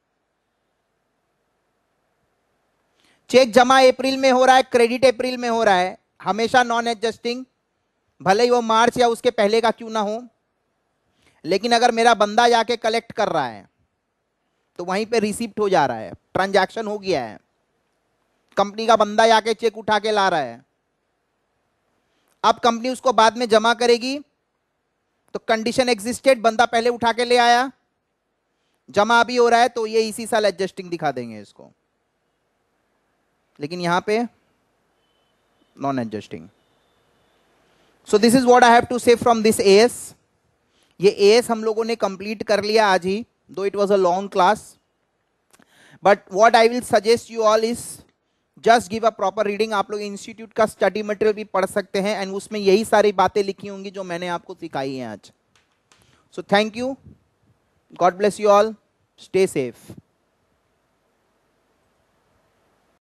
चेक जमा अप्रैल में हो रहा है, क्रेडिट अप्रैल में हो रहा है, हमेशा नॉन एडजस्टिंग, भले ही वो मार्च या उसके पहले का क्यों ना हो। लेकिन अगर मेरा बंदा जाके कलेक्ट कर रहा है तो वहीं पे रिसिप्ट हो जा रहा है, ट्रांजैक्शन हो गया है, कंपनी का बंदा जाके चेक उठा के ला रहा है। अब कंपनी उसको बाद में जमा करेगी तो कंडीशन एग्जिस्टेड, बंदा पहले उठा के ले आया, जमा अभी हो रहा है, तो ये इसी साल एडजस्टिंग दिखा देंगे इसको। लेकिन यहां पे non adjusting. So this is what I have to say from this AS. ये एएस हम लोगों ने कंप्लीट कर लिया आज ही, though it was a long class, but what I will suggest you all is just give a proper reading. आप लोग इंस्टीट्यूट का स्टडी मटेरियल भी पढ़ सकते हैं एंड उसमें यही सारी बातें लिखी होंगी जो मैंने आपको सिखाई हैं आज। So thank you, God bless you all, stay safe.